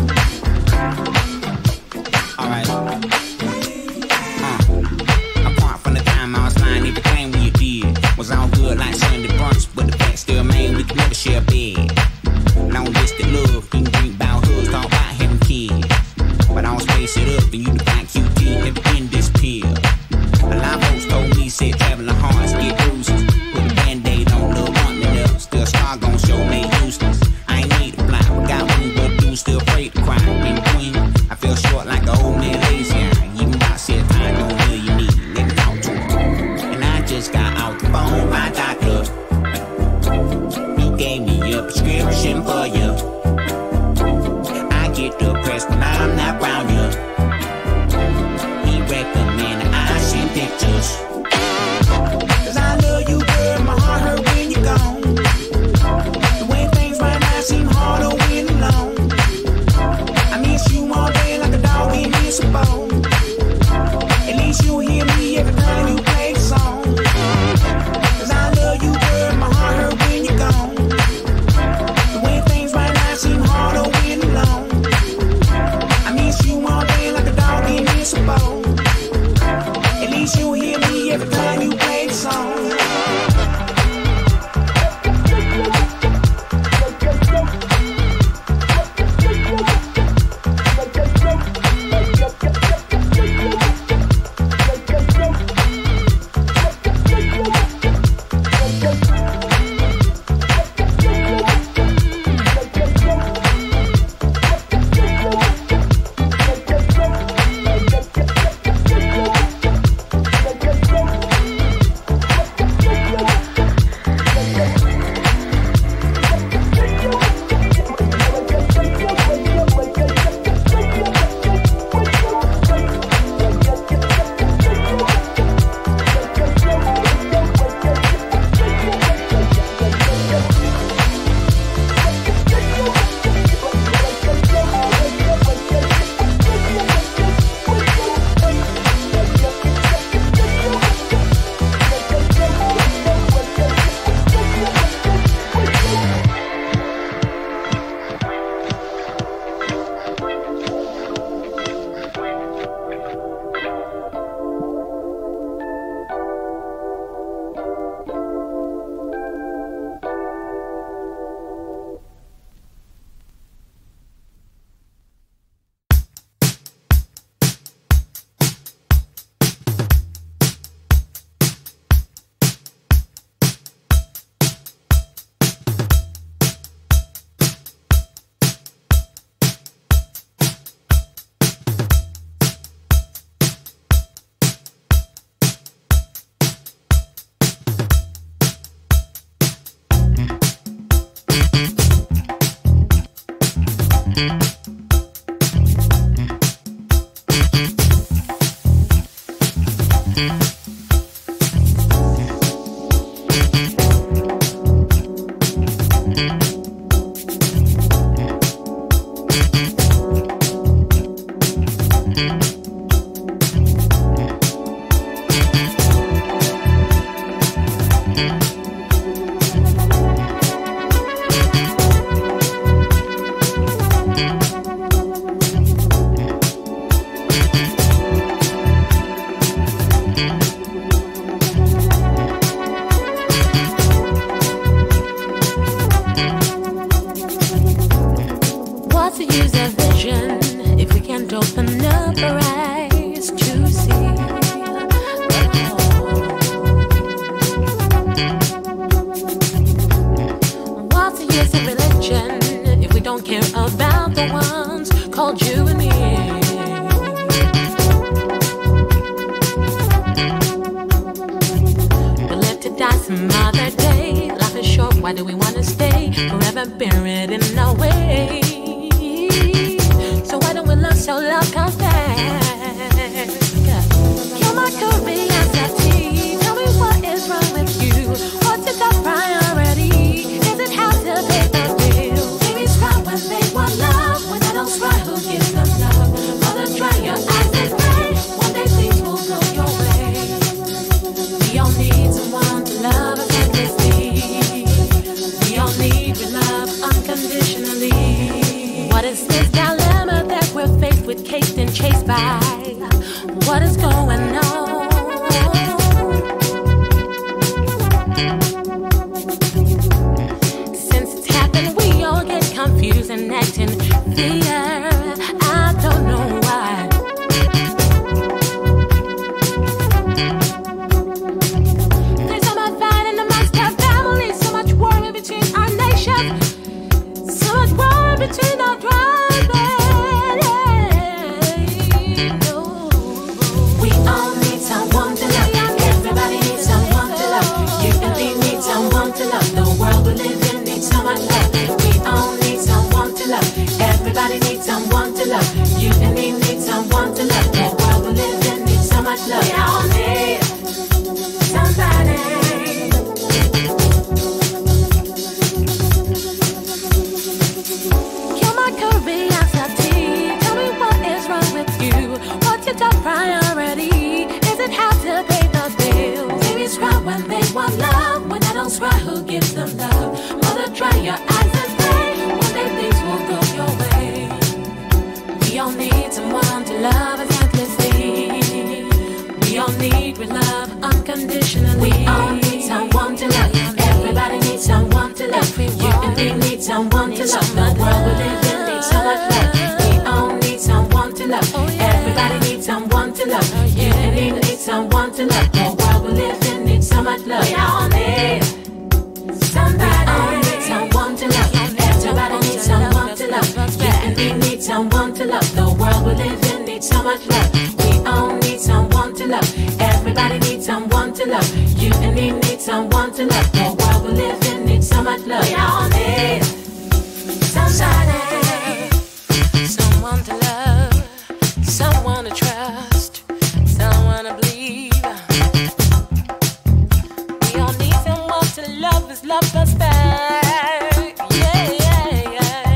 Speaker 10: Alright. Apart from the time I was lying, everything we did was all good like Sunday brunch, but the fact still remain we can never share a bed. Long distance love, you can drink about hoods, talk about having kids. But I don't space it up, and you the black QT, never in this pill. A lot of folks told me, said traveling hard, get bruises. Put a band-aid on, little want me there. Still star gon' show they useless. I ain't need to fly, but got one but dude still afraid to cry. In between, I feel short like an old man lazy. Even about said time, don't really need it, let me talk to him. And I just got out the phone with my doctor. He gave me a prescription for you. I get depressed when I'm not around you. He recommended I send pictures. Cause I love you, girl, my heart hurt when you're gone. The way things right now seem harder when alone. I miss you all day like a dog in miss a bone. At least you hear me every time you play the song. Cause I love you, girl, my heart hurt when you're gone. The way things right now seem harder when alone. I miss you all day like a dog in miss a bone. At least you hear me every time you play the song.
Speaker 8: What's the use of vision if we can't open up our eyes to see? What's the use of religion if we don't care about the ones called you and me? We'll live to die some other day. Life is short, why do we want to stay forever buried in our way? So why don't we love so love comes back? You're my curiosity. Tell me what is wrong with you. What's your top priority? Is it how to pay the bill? Babies cry when they want love. When adults cry, who gives them love? Mother, dry your eyes and pray. One day things will go your way. We all need someone to love us endlessly. We all need your love unconditionally. What is this dilemma that we're faced with, caged and chased by? What is going on? Since it's happened, we all get confused and acting fear. I don't know why. There's so much fighting amongst our families, so much war between our nations, so much war between our tribes. We all need someone to love. Everybody needs someone to love. You and me need someone to love. The world we live in needs so much love. We all need someone to love. Everybody needs someone to love. You and me need someone to love. The world we live in needs so much love. We all need somebody. You're my curiosity. Tell me what is wrong with you. What's your top priority? Is it how to pay the bills? Babies cry when they want love. When adults cry, who gives them love? Mother, dry your eyes and pray. One day things will go your way. We all need someone to love us endlessly. We all need real love unconditionally. We all need someone to love. Everybody needs someone to love. You and me need someone to love. The world we live in needs so much love. We all need someone to love. Everybody needs someone to love. You and me need someone to love. The world we live in needs so much love. We all need somebody. We all need someone to love. Everybody needs someone to love. You and me need someone to love. The world we live in needs so much love. We all need someone to love. Everybody needs someone to love. You and me need someone to love. The world we live in needs so much love. We all need somebody. Someone to love, someone to trust, someone to believe. We all need someone to love us back. Yeah, yeah, yeah.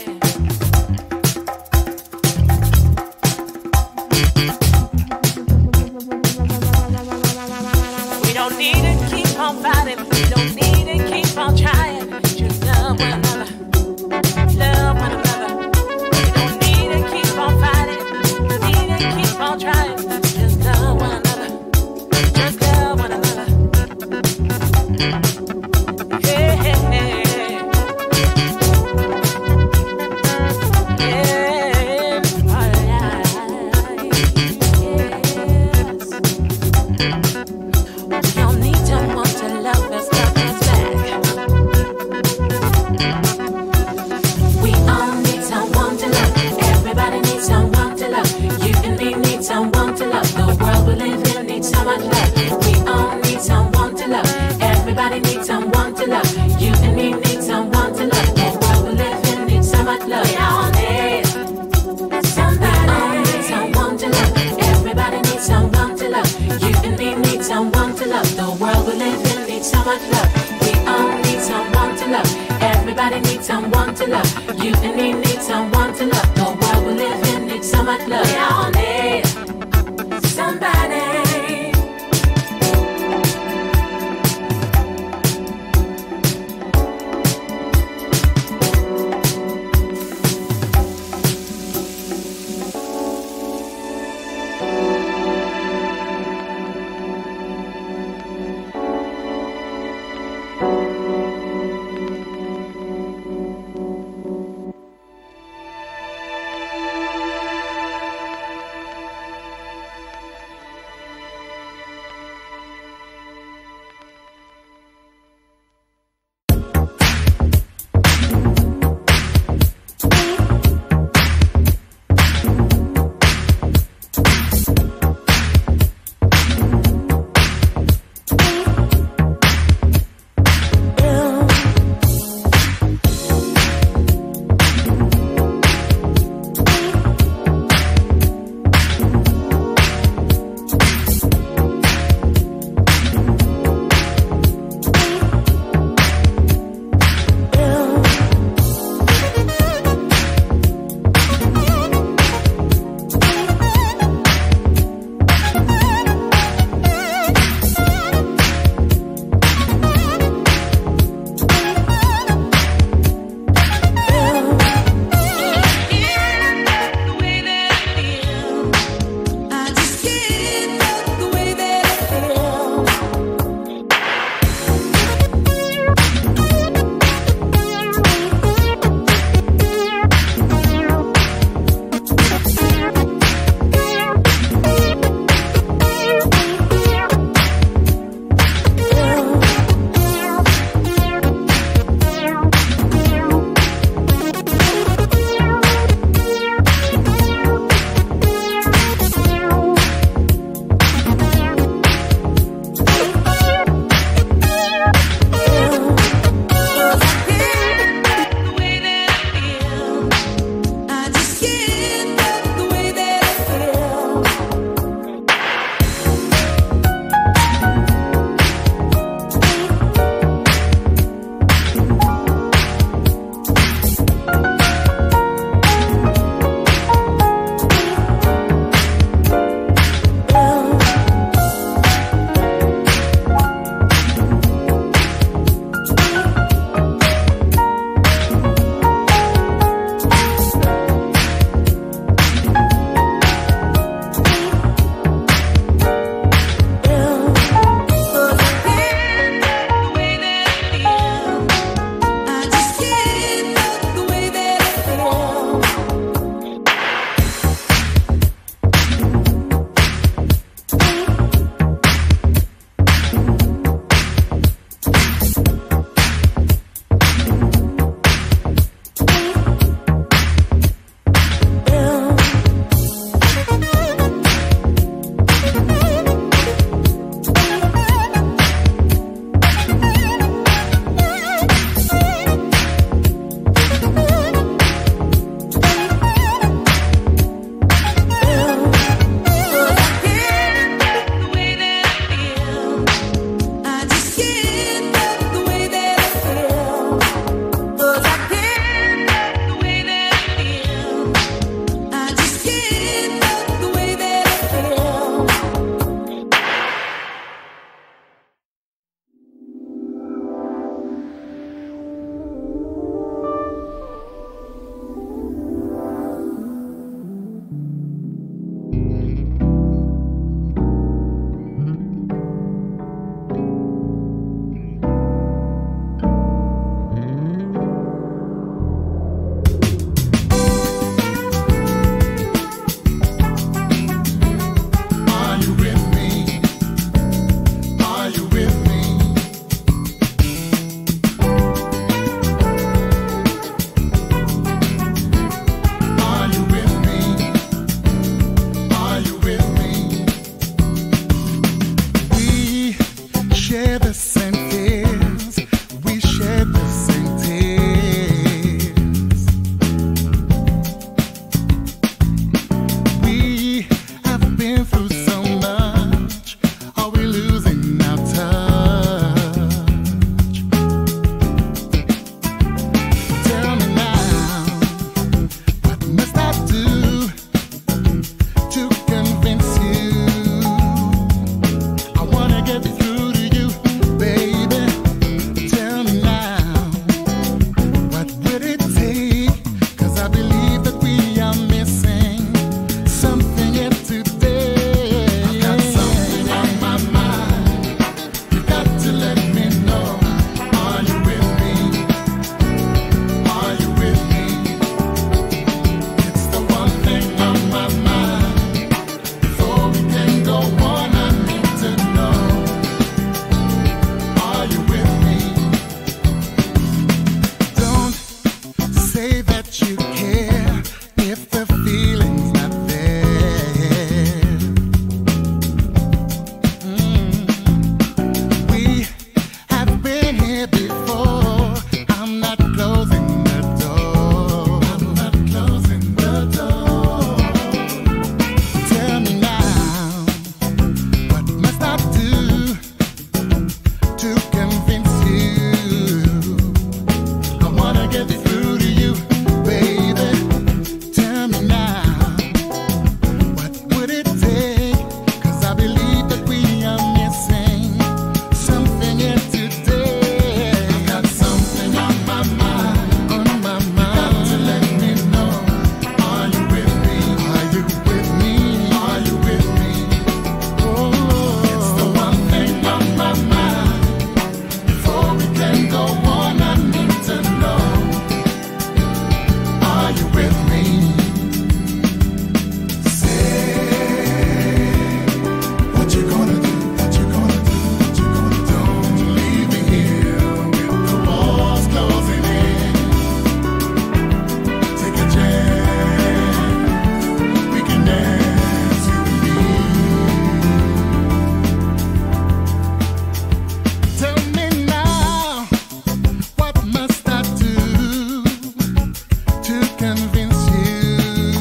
Speaker 8: We don't need to keep on fighting. We don't need to keep on trying. Just love one another. Love one another. We don't need to keep on fighting. We need to keep on trying. Just love one another. Just love one another. Hey, hey, hey. Yeah. Yes. We all need someone to love us back. We all need someone to love. Everybody needs someone to love. You and me need someone to love. The world we live in needs so much love. We all need someone to love. Everybody needs someone to love. You and me need someone to love. The world we live in needs so much love. We all need somebody. We all need someone to love. Everybody needs someone to love. You and me need someone to love. The world we live in needs so much love. We all need someone to love. Everybody needs someone to love. You and me need someone to love. The world we live in needs so much love. We all need somebody.
Speaker 11: convince you.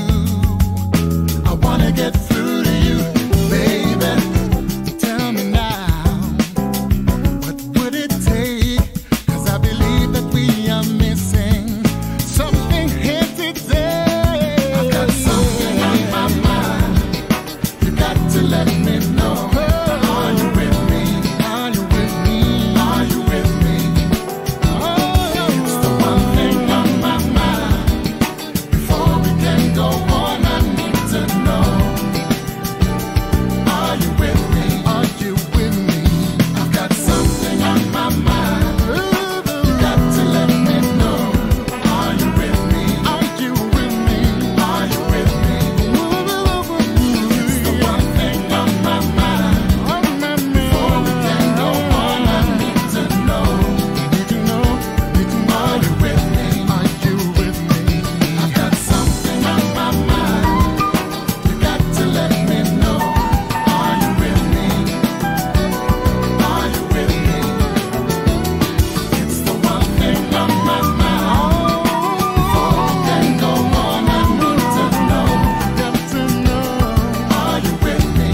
Speaker 11: I wanna get through to you, baby. Tell me now, what would it take? 'Cause I believe that we are missing something here today. I've got something on my mind. You got to let me know. Are you with me? Are you with me? Are you with me? It's the one thing on my mind. Before we can go on, I need to know. Are you with me? Are you with me? I've got something on my mind. You got to let me know. Are you with me? Are you with me? Are you with me? It's the one thing on my mind. Before we can go on, I need to know. Are you with me? Are you with me? I've got something on my mind. You got to let me know. Are you with me? Are you with me? It's the one thing on my mind. Before we can go on, I need to know. Are you with me?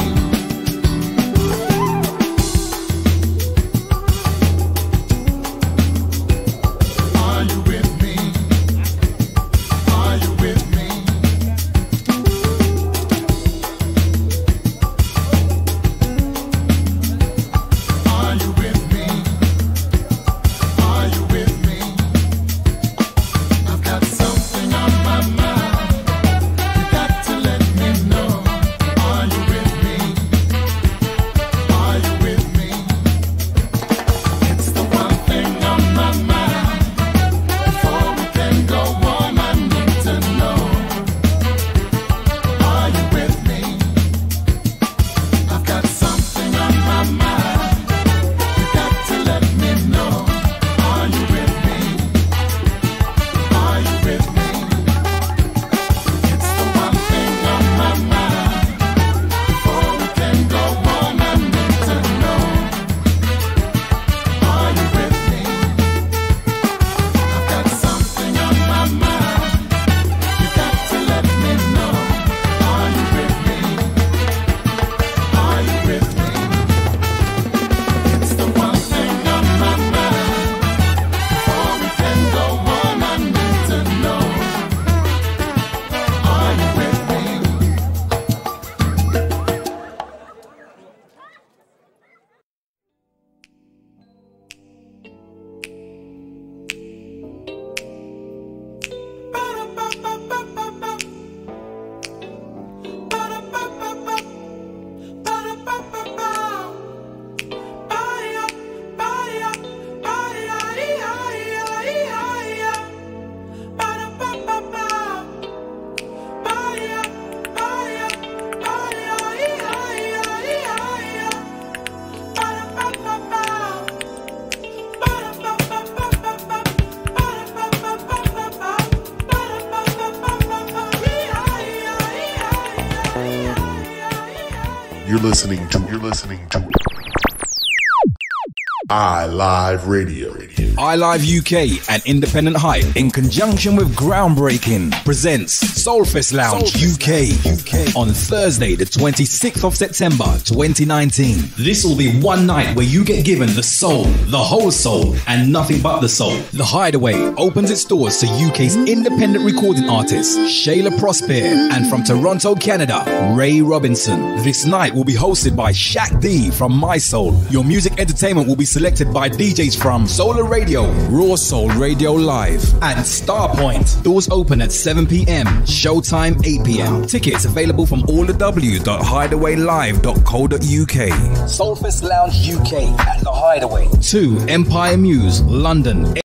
Speaker 11: Are you with me? Are you with me? Are you with me? Are you with me? I've got something on my mind. You got to let me know. Are you with me? Are you with me? It's the one thing on my mind. Before we can go on, I need to know. Are you with me? I've got something on my mind. You got to let me know. Are you with me? Are you with me? It's the one thing on my mind. Before we can go on, I need to know. Are you with me? I've got something on my mind. You got to let me know. Are you with me? Are you with me? It's the one thing on my mind. Before we can go on, I need to know. Are you with me?
Speaker 5: You're listening to iLive Radio.
Speaker 12: iLive UK and Independent Hype, in conjunction with Groundbreaking, presents Soulfest Lounge UK on Thursday, the 26th of September 2019. This will be one night where you get given the soul, the whole soul, and nothing but the soul. The Hideaway opens its doors to UK's independent recording artists, Shayla Prosper, and from Toronto, Canada, Ray Robinson. This night will be hosted by Shaq D from My Soul. Your music entertainment will be selected by DJs from Solar Radio, Raw Soul Radio Live, and Starpoint. Doors open at 7 p.m. Showtime 8 p.m. Tickets available from allthew.hideawaylive.co.uk. Soulfest Lounge UK at The Hideaway. 2 Empire Muse, London.